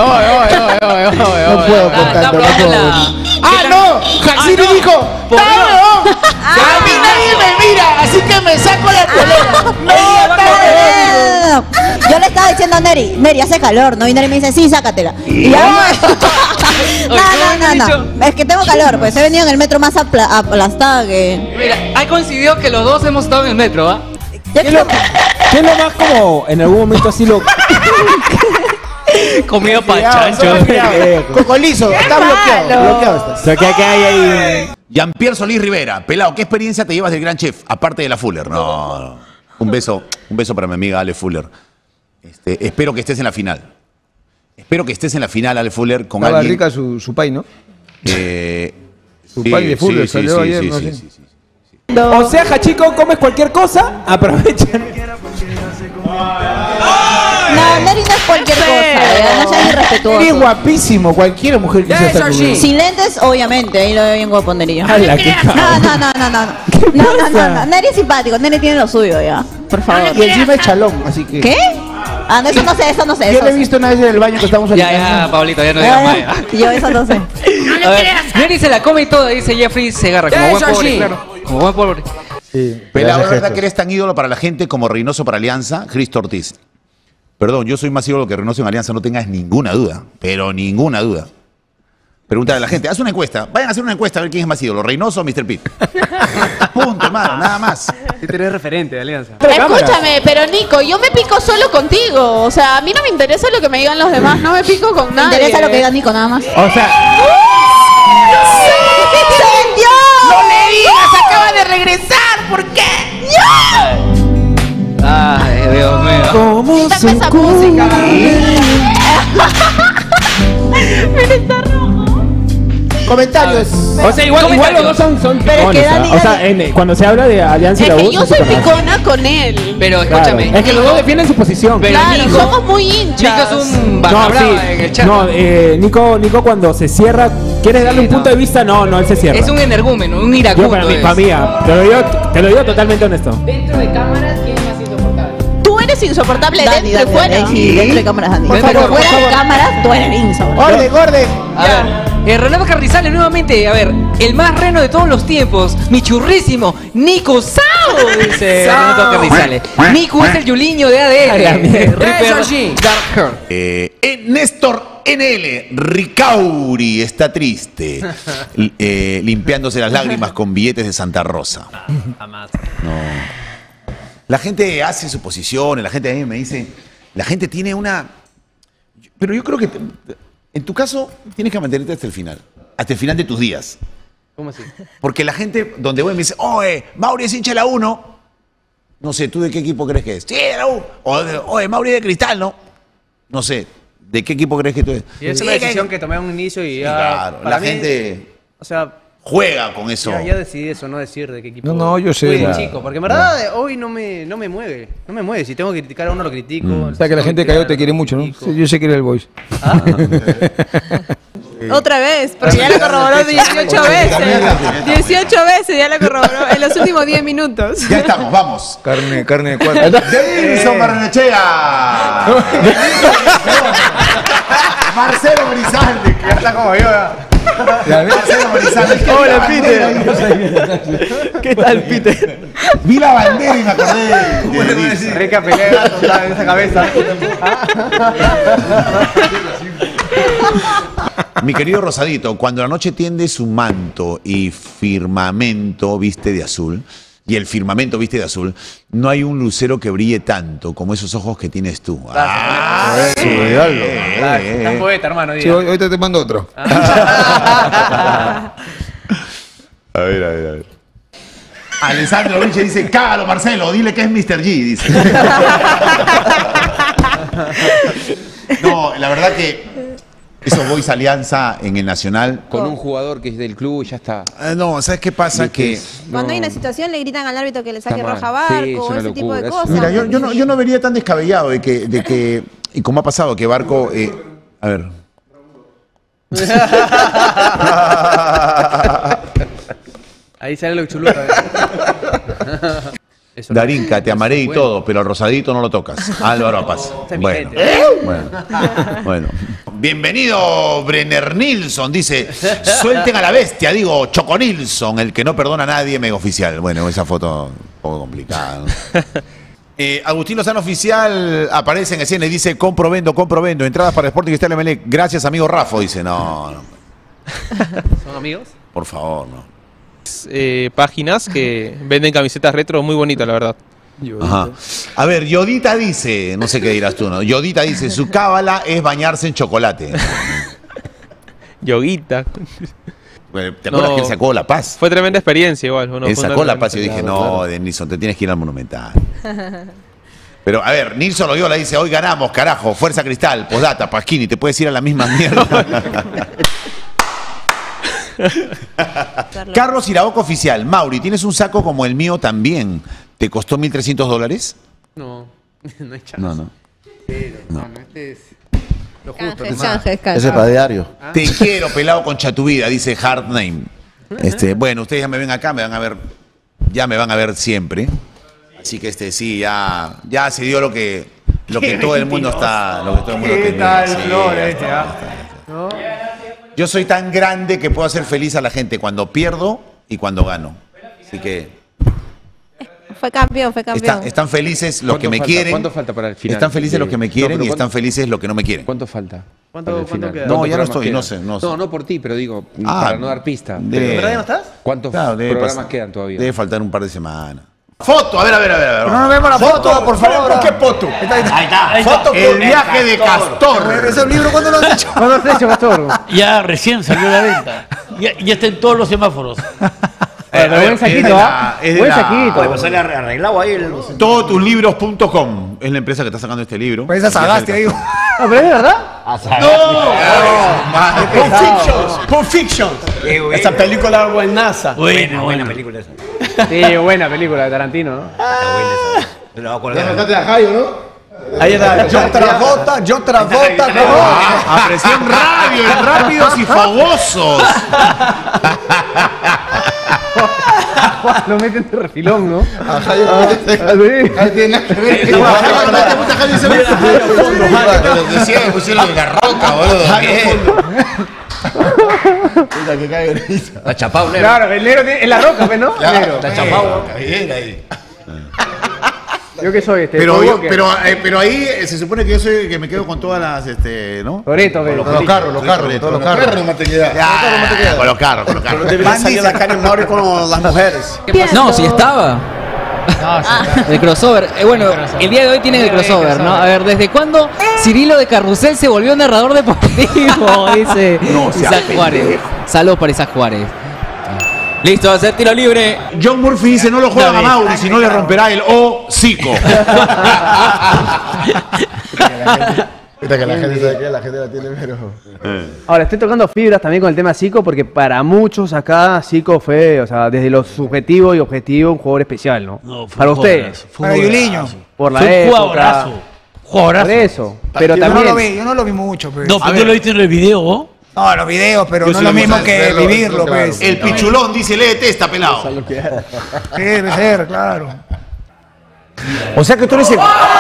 puedo con tanto, no puedo. ¡No! Cancini dijo, ¡no, weón! A mí nadie me mira, así que me saco la polera. ¡No, no. Yo le estaba diciendo a Neri, hace calor, ¿no? Y Neri me dice, sí, sácatela. Y ya, no. Es que tengo calor, pues he venido en el metro más aplastada que... Mira, ha coincidido que los dos hemos estado en el metro, ¿ah? ¿Qué es lo más como en algún momento así lo... Comido para chancho. Cocolizo, está bloqueado estás. O sea, que hay ahí... Jean-Pierre Solís Rivera, pelado, ¿qué experiencia te llevas del gran chef? Aparte de la Fuller. No. Un beso para mi amiga Ale Fuller. Espero que estés en la final. Espero que estés en la final, Ale Fuller, con Estaba alguien... rica su pay, ¿no? Su Sí, pay de Fuller sí, salió sí, ayer, sí, no sí, sé. sí, sí. O sea, Hachico, comes cualquier cosa, aprovecha. No, Neri no es cualquier cosa, ¿verdad? No seas irrespetuoso. Eres guapísimo, cualquier mujer quisiera estar conmigo. Sin lentes, obviamente, ahí lo veo bien guapo Neri. No. Neri es simpático, Neri tiene lo suyo ya, por favor. Y encima es chalón, así que... ¿Qué? Ah, no, eso no sé. Yo lo he visto una vez en el baño que estamos Ya, Pablito, ya no digas más. Yo eso no sé. A ver, Neri se la come y todo, dice Jeffrey Segarra, como buen pobre, claro. Como buen pobre. Pelado, ¿es verdad que eres tan ídolo para la gente como Reynoso para Alianza? Cristo Ortiz. Perdón, yo soy más ídolo que Reynoso en Alianza, no tengas ninguna duda, pero ninguna duda. Pregúntale a la gente, haz una encuesta, vayan a hacer una encuesta a ver quién es más ídolo, Reynoso o Mr. Pitt. Punto, hermano, nada más. Si tenés referente de Alianza. Escúchame, pero Nico, yo me pico solo contigo. O sea, a mí no me interesa lo que me digan los demás, no me pico con nadie. Me interesa lo que diga Nico, nada más. O sea... ¡No le digas! ¡Acaba de regresar! ¿Por qué? Ay, Dios mío. ¿Cómo se esa música? Pero está rojo. Comentarios. O sea, igual los dos son picones. O sea, cuando se habla de Alianza y Es la U... que yo soy picona con él. Pero escúchame. Claro, es que los dos defienden su posición. Pero claro, Nico, somos muy hinchas. Nico es un barra brava en el chat. No, Nico cuando se cierra, ¿quieres darle un punto de vista? No, él se cierra. Es un energúmeno, un iracundo. Yo para mí, te lo digo totalmente honesto. Dentro de cámaras, ¿quién es más insoportable? Tú eres insoportable dentro y fuera. Sí, dentro de cámaras, Dani. Por favor, fuera de cámaras, tú eres insoportable. Orden. A ver, Renato Carrizales nuevamente, a ver, el más reno de todos los tiempos, mi churrísimo, Nico Sao, dice Renato Carrizales. Nico es el Yuliño de ADN. Néstor NL, Ricauri está triste, limpiándose las lágrimas con billetes de Santa Rosa. Jamás. No. La gente hace suposiciones, la gente a mí me dice, la gente tiene una... Pero yo creo que en tu caso tienes que mantenerte hasta el final de tus días. ¿Cómo así? Porque la gente donde voy me dice, oye, Mauri es hincha de la 1. No sé, ¿tú de qué equipo crees que es? Sí, de la U. Oye, Mauri es de Cristal, ¿no? No sé, ¿de qué equipo crees que tú eres? Y esa es una decisión que tomé a un inicio y ya... Claro, para la mí, gente o sea, juega con eso. ya decidí eso, no decir de qué equipo. No, yo sé. Fui de Claro. chico, porque en verdad hoy no me mueve. No me mueve. Si tengo que criticar a uno, lo critico. O sea, que la gente cayó te quiere mucho, ¿no? Sí, yo sé que era el voice. Otra vez, porque ya lo corroboró 18 veces. 18 veces ya lo corroboró en los últimos 10 minutos. Ya estamos, vamos. Carne de cuatro. Denilson Barrenechea. Marcelo Grisaldi, que ya está como yo. Marcelo Grisaldi. Hola, Peter. ¿Qué tal, Peter? Vi la bandera y me acordé de Rica pelea en esa cabeza. Mi querido Rosadito, cuando la noche tiende su manto y firmamento viste de azul, y el firmamento viste de azul, no hay un lucero que brille tanto como esos ojos que tienes tú. Estás poeta, hermano. Sí, ahorita te mando otro. A ver. Alessandro Vinche dice, cágalo Marcelo, dile que es Mr. G, dice. No, la verdad que esos Boys Alianza en el Nacional. Con un jugador que es del club y ya está. No, ¿sabes qué pasa? Que Cuando hay una situación le gritan al árbitro que le saque Está mal. roja a Barco Sí, es o una ese tipo de locura, cosas. mira, yo no vería tan descabellado de que y como ha pasado, que Barco, a ver. Ahí sale lo chuluta. Darinka, te amaré y todo, pero al Rosadito no lo tocas. Álvaro Apaz. Bueno. Bienvenido, Brenner Nilsson. Dice, suelten a la bestia, digo, Choco Nilsson, el que no perdona a nadie, mega oficial. Bueno, esa foto un poco complicada, ¿no? Agustín Lozano Oficial aparece en escena y dice, compro, vendo, entradas para Sporting Cristal Emelec. Gracias, amigo Rafa. Dice, no. ¿Son amigos? Por favor, no. Páginas que venden camisetas retro muy bonitas, la verdad. Ajá. A ver, Yodita dice, no sé qué dirás tú, ¿no? Yodita dice, su cábala es bañarse en chocolate. Yoguita. Bueno, ¿te acuerdas que él sacó La Paz? Fue tremenda experiencia igual. Bueno, él sacó La Paz y yo dije, no, Denilson, te tienes que ir al Monumental. Pero, a ver, Nilson Loyola dice, hoy ganamos, carajo, Fuerza Cristal, postdata, Pasquini, te puedes ir a la misma mierda. Carlos Iraoco Oficial, Mauri, ¿tienes un saco como el mío también? ¿Te costó $1.300? No, no hay chance. No. Este es lo justo. Canje. Ese es para diario. Te quiero, pelado concha tu vida, dice Hard Name. Bueno, ustedes ya me ven acá, me van a ver, ya me van a ver siempre. Así que sí, ya se dio lo que todo el mundo está, lo que todo el mundo tenía. Sí, yo soy tan grande que puedo hacer feliz a la gente cuando pierdo y cuando gano. Así que Fue campeón. están felices los que me quieren. ¿Cuánto falta para el final? Están felices los que me quieren y están felices los que no me quieren. ¿Cuánto falta? ¿Cuánto queda? No, ya no estoy, no sé. No, por ti, pero digo, para no dar pista. ¿Verdad ya no estás? ¿Cuántos programas quedan todavía? Debe faltar un par de semanas. Foto, a ver. No nos vemos la foto, por favor. ¿Qué foto? Ahí está. Foto el viaje de Castor. ¿Ese libro cuándo lo has hecho? ¿Cuándo has hecho, Castor? Ya recién salió a la venta. Ya está en todos los semáforos. Buen saquito, ¿ah? Buen saquito. Pues sale arreglado ahí. Todotuslibros.com es la empresa que está sacando este libro. Pues esa Sagasti ahí. No, pero es verdad. Pulp Fiction. Esa película buenaza. Buena película esa. Sí, buena película de Tarantino, ¿no? Lo va a Ya sacaste a Jairo, ¿no? Ahí está. John Travolta. A presión radio, rápidos y fogosos. Lo meten de refilón, ¿no? Pusieron la roca, boludo. La chapao, negro. Claro, el negro es la roca, ¿no? Claro, la chapao. Bien ahí. ¿Yo qué soy? Pero ahí se supone que yo soy el que me quedo con todas las, ¿no? Toreto, con los carros. Con los carros. Debería salir la calle Mauri con las mujeres. No, sí estaba. El crossover. Bueno, el día de hoy tienen el crossover, ¿no? A ver, ¿desde cuándo Cirilo de Carrusel se volvió narrador deportivo? Dice Isaac Juárez. Saludos para Isaac Juárez. Listo, hacer tiro libre. John Murphy dice, no lo juegan a Mauri, si no le romperá el hocico. Mira que la gente sabe que la gente la tiene, pero... Ahora, estoy tocando fibras también con el tema Zico, porque para muchos acá Zico fue, o sea, desde lo subjetivo y objetivo, un jugador especial, ¿no? Para ustedes. Para Yuliño. Por la época. Jugadorazo. Por eso. Pero también... Yo no lo vi mucho, pues. No, pero tú lo viste en el video, ¿no? No, los videos, pero no es lo mismo que vivirlo, pues. El pichulón dice, léete esta, pelado. Sí, debe ser, claro. O sea que tú eres el...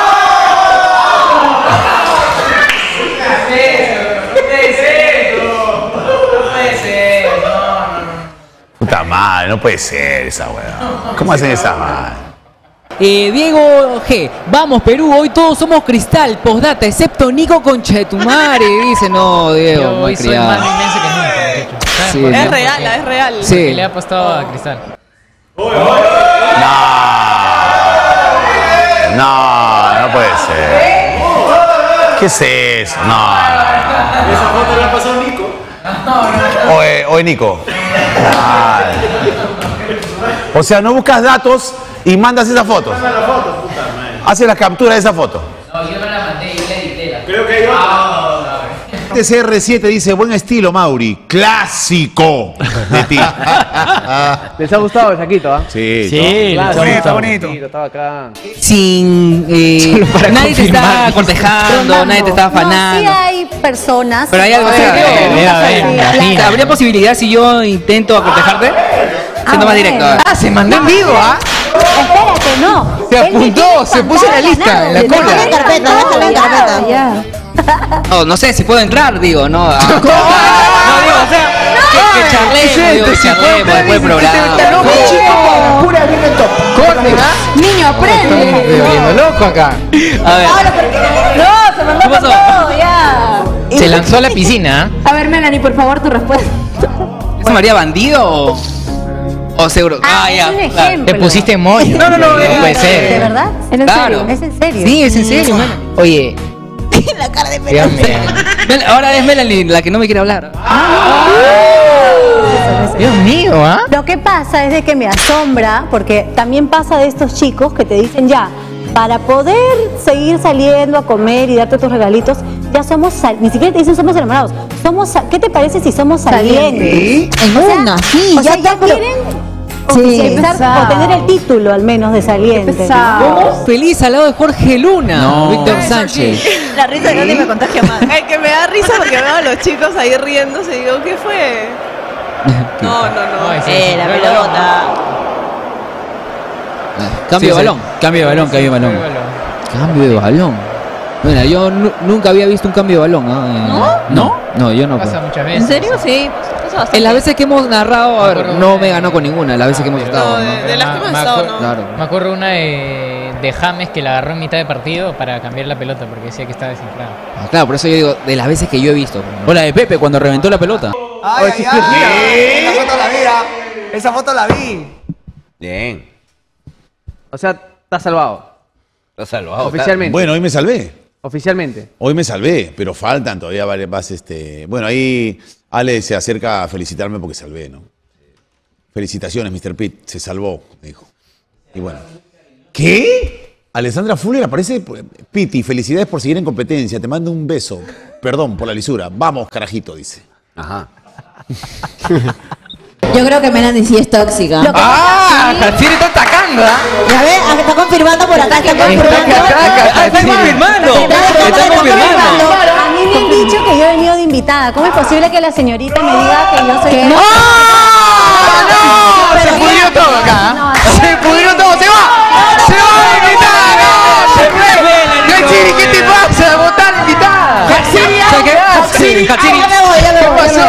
Puta madre, no puede ser esa weá. ¿Cómo hacen esa madre? Diego G. Vamos, Perú, hoy todos somos cristal, postdata, excepto Nico Conchetumare. Dice, no, Diego, Yo hoy soy más inmenso que nunca. Sí, Es real, es real. Sí. Le ha apostado a Cristal. No puede ser. ¿Qué es eso? No. ¿Esa foto le ha pasado a Nico? Oye, Nico. O sea, no buscas datos y mandas esa foto. Haces la captura de esa foto. No, yo no la mandé, yo la edité. Creo que hay otra. TCR7 dice, buen estilo, Mauri. Clásico de ti. ¿Les ha gustado el saquito, ah? Sí. Está bonito. Estaba acá. Sin... nadie te está cortejando, nadie te está afanando. No, sí hay personas. Pero hay algo ¿Habría posibilidad si yo intento acordejarte? Siendo más directo. Se mandó en vivo, ¿ah? Espérate, no. Se apuntó, se puso en la lista, en la cola. Déjala en carpeta. Ya. No sé si puedo entrar, digo, no. No, digo, o sea, que charlemos, digo, charlemos después del programa. Pura bien el top. Corte, Niño, aprende. Estoy volviendo loco acá. A ver. No, se mandó ¿Qué con pasó? todo, ya. Se lanzó a la piscina. A ver, Melanie, por favor, tu respuesta. ¿Es María Bandido o seguro? es un ejemplo. Te pusiste moño. No, puede ser. ¿De verdad? ¿Es en Claro. serio? ¿Es en serio? Sí, es en serio, Melanie. Oye. La cara de Dios mío. Ahora es Melanie la que no me quiere hablar. Dios mío, ¿ah? Lo que pasa es de que me asombra, porque también pasa de estos chicos que te dicen ya, para poder seguir saliendo a comer y darte tus regalitos, ya somos, ni siquiera te dicen somos enamorados, ¿qué te parece si somos salientes? En una, sí, o sea, ya pero- quieren Sí. oficializar o tener el título al menos de saliente. ¿no? Feliz al lado de Jorge Luna, No. Víctor Sánchez. La risa de Nati me contagia más. Es que me da risa porque veo a los chicos ahí riéndose y digo, ¿qué fue? No. la pelota. Cambio de balón. Cambio de balón. Cambio de balón. Bueno, yo nunca había visto un cambio de balón. No, yo no. Pasa muchas veces. ¿En serio? Sí. Pasa bastante. En las veces que hemos narrado, a ver, no me ganó con ninguna, las veces que hemos estado. ¿no? De las que hemos estado, ¿no? Claro. Me acuerdo una de James que la agarró en mitad de partido para cambiar la pelota porque decía que estaba desinflado. Ah, claro, por eso yo digo, de las veces que yo he visto. O la de Pepe cuando reventó la pelota. Ay, ay, ay. Esa foto la vi, ¿ah? Esa foto la vi. Bien. O sea, está salvado. Está salvado. Oficialmente. Bueno, hoy me salvé. Oficialmente. Hoy me salvé, pero faltan todavía varias más. Bueno, ahí Ale se acerca a felicitarme porque salvé, ¿no? Felicitaciones, Mr. Pitt, se salvó, me dijo. Y bueno. ¿Qué? Alessandra Fuller aparece. Piti, felicidades por seguir en competencia. Te mando un beso. Perdón por la lisura. Vamos, carajito, dice. Ajá. Yo creo que Melanie sí es tóxica. Hatsiri está atacando, ¿ah? Ya ves, está confirmando por acá, está confirmando. Está confirmando. Está confirmando. A mí me han dicho que yo he venido de invitada. ¿Cómo es posible que la señorita me diga que yo soy ¡No! Se pudrió todo acá. Se pudrió todo. Se va. Se va la invitada. Se fue. Hatsiri, ¿qué te pasa? Votar la invitada. Hatsiri. ¿Qué pasó?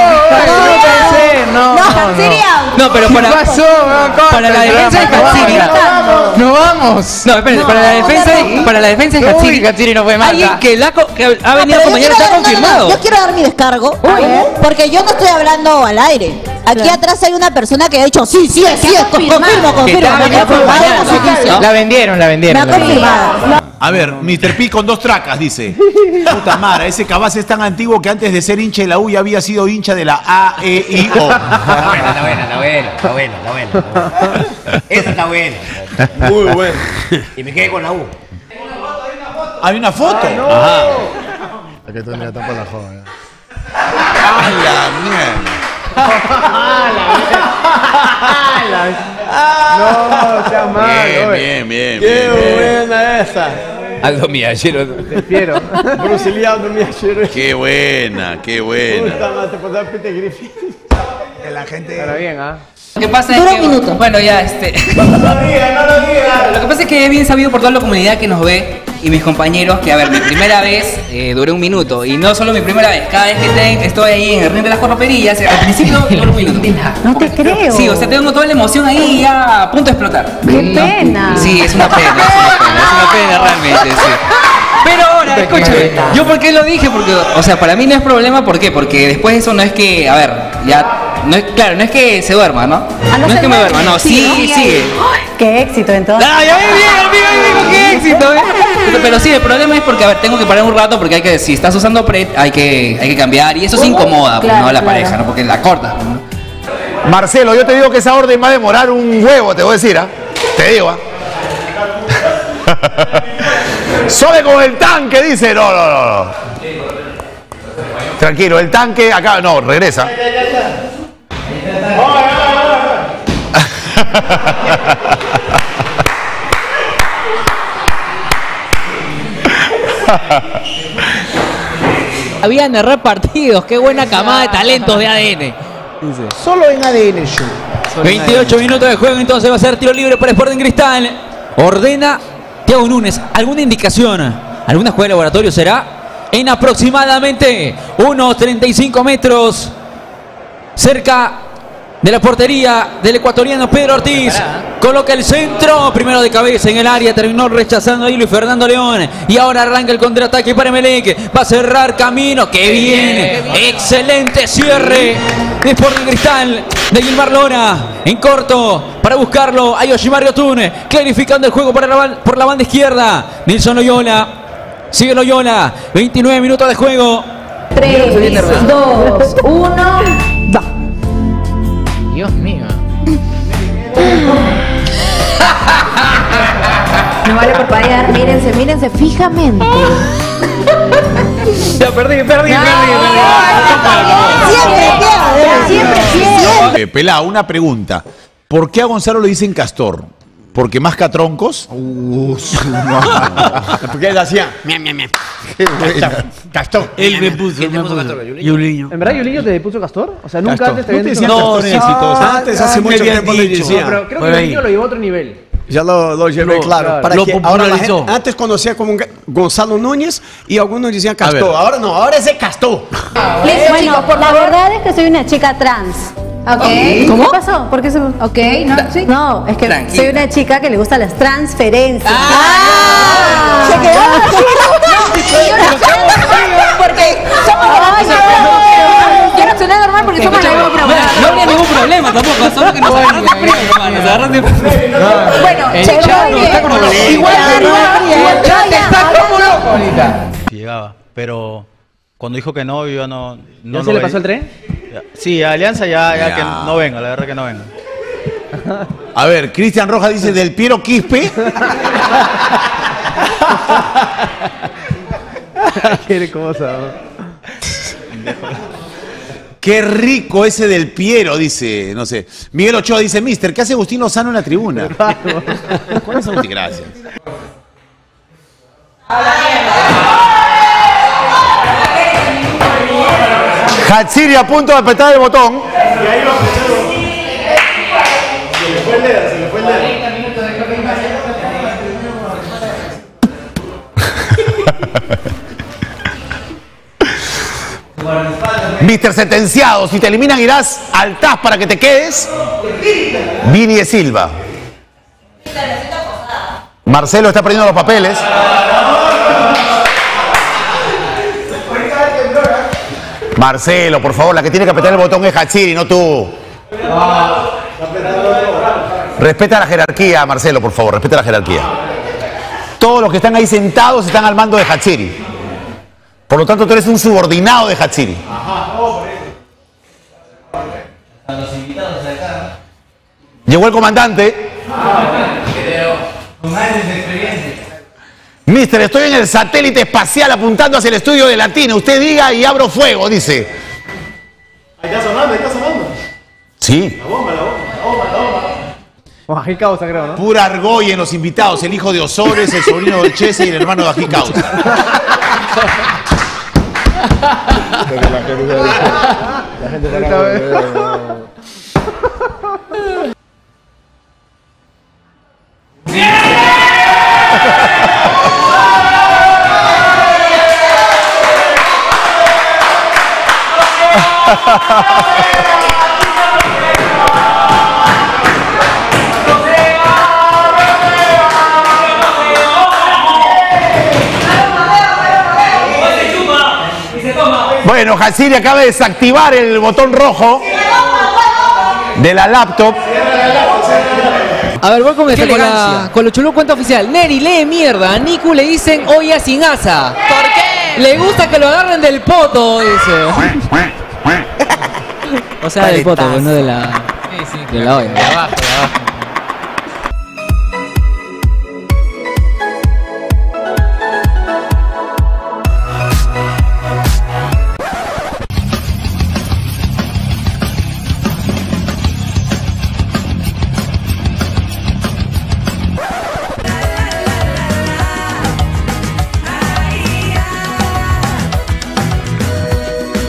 No, pero para la defensa de Hatsiri. No vamos. No, espérense, para la defensa de Hatsiri. Hatsiri no fue mal. Alguien que ha venido a acompañar está confirmado. Yo quiero dar mi descargo, porque yo no estoy hablando al aire. Aquí atrás hay una persona que ha dicho, sí, confirmo. La vendieron. Me ha confirmado. A ver, Mr. P con 2 tracas, dice. Puta madre, ese Cabas es tan antiguo que antes de ser hincha de la U ya había sido hincha de la A, E, I, O. Está buena. Esa está buena. Muy bueno. Y me quedé con la U. Hay una foto. Ajá. La que tendría tapa la joven. ¡Ah, la mierda! No, sea malo. Bien. Qué buena esa. Aldo Miyashiro. Prefiero. Bruce Lee, Aldo Miyashiro. Qué buena. Puta madre, te pasaba Peter Griffin. Que la gente. Ahora bien, ¿ah? Lo que pasa es que, bueno, ya No lo digas. Lo que pasa es que es bien sabido por toda la comunidad que nos ve y mis compañeros que, a ver, mi primera vez duré 1 minuto. Y no solo mi primera vez, cada vez que estoy ahí en el ring de las corroperillas, al principio duré 1 minuto. No te creo. Sí, o sea, tengo toda la emoción ahí ya a punto de explotar. ¡Qué pena! Sí, es una pena realmente, sí. Pero ahora, escúchame, ¿yo por qué lo dije? Porque, o sea, para mí no es problema, ¿por qué? Porque después eso no es que, a ver, ya, no es, claro, no es que se duerma, ¿no? No es que me duerma, no, sí, sigue. ¡Qué éxito entonces! ¡Ah, ya ven bien, qué éxito! Pero sí, el problema es porque, a ver, tengo que parar un rato porque hay que, si estás usando PrEP, hay que cambiar y eso se incomoda, pues, ¿no? La pareja, ¿no? Porque la cortas, ¿no? Marcelo, yo te digo que esa orden va a demorar un huevo, te voy a decir, ¿ah? Te digo, ¿ah? Sobe con el tanque, dice. No. Tranquilo, el tanque acá, no, regresa. Habían repartidos, qué buena camada de talentos de ADN. Solo en ADN Show. 28 minutos de juego, entonces va a ser tiro libre para Sporting Cristal. Ordena Thiago Núñez. ¿Alguna indicación? ¿Alguna jugada de laboratorio será? En aproximadamente unos 35 metros. Cerca de la portería del ecuatoriano Pedro Ortiz. Coloca el centro, primero de cabeza en el área, terminó rechazando ahí Luis Fernando León. Y ahora arranca el contraataque para Emelec. Va a cerrar camino, que viene. Excelente cierre de Sporting Cristal de Gilmar Lora. En corto, para buscarlo, a Yoshimaru Otún, clarificando el juego por la banda izquierda. Nilson Loyola, sigue Loyola, 29 minutos de juego. 3, 2, 1, va. Dios mío. No vale por fallar, mírense fijamente. Ya perdí. Siempre. Pelá, una pregunta. ¿Por qué a Gonzalo le dicen castor? ¿Porque masca troncos? Porque él hacía. Castor. Él me puso. Yuliño. ¿En verdad Yuliño te puso Castor? O sea, nunca Castor. antes te habían dicho No, antes hace mucho tiempo le decía. Pero creo que Yuliño lo llevó a otro nivel. Ya lo llevé, claro. Para lo que ahora popularizó. antes conocía como Gonzalo Núñez y algunos decían Castor. Ahora no, ahora es el Castor. Bueno, la verdad es que soy una chica trans. Okay. ¿Cómo? ¿Qué pasó? ¿Por qué se... Ok, no, sí. No, es que Tranquila. soy una chica que le gustan las transferencias. Se quedó porque somos yo no soné normal porque somos la misma programa. No habría ningún problema tampoco, solo que nos agarran de frío, hermano. Nos agarran de frío. Bueno, El se chat está como loco. igual Está como loco ahorita. Llegaba, pero cuando dijo que no, yo no ¿Ya se le pasó el tren? Sí, a Alianza ya que no venga, la verdad que no venga. A ver, Cristian Rojas dice del Piero Quispe. Qué cosa. Qué rico ese del Piero, dice, no sé. Miguel Ochoa dice, mister, ¿qué hace Agustín Lozano en la tribuna? ¿Cuál es Agustín? Gracias. Hatsiri a punto de apretar el botón. Mister sentenciado, si te eliminan irás al TAS para que te quedes. Vini de Silva. Marcelo está perdiendo los papeles. Marcelo, por favor, la que tiene que apretar el botón es Hatsiri, no tú. Respeta la jerarquía, Marcelo, por favor, respeta la jerarquía. Todos los que están ahí sentados están al mando de Hatsiri. Por lo tanto, tú eres un subordinado de Hatsiri. Llegó el comandante. Con años de experiencia. Mister, estoy en el satélite espacial apuntando hacia el estudio de Latina. Usted diga y abro fuego, dice. Ahí está sonando, Sí. La bomba. Con Ají Causa, creo, ¿no? Pura argolla en los invitados. El hijo de Osores, el sobrino del Chese y el hermano de Ají Causa. La gente está Bueno, Hatsiri acaba de desactivar el botón rojo de la laptop. A ver, voy con lo chulo cuenta oficial. Neri lee mierda. A Niku le dicen olla sin asa. ¿Por qué? Le gusta que lo agarren del poto, dice. O sea, del poto, no de la. Sí, de la olla. De abajo.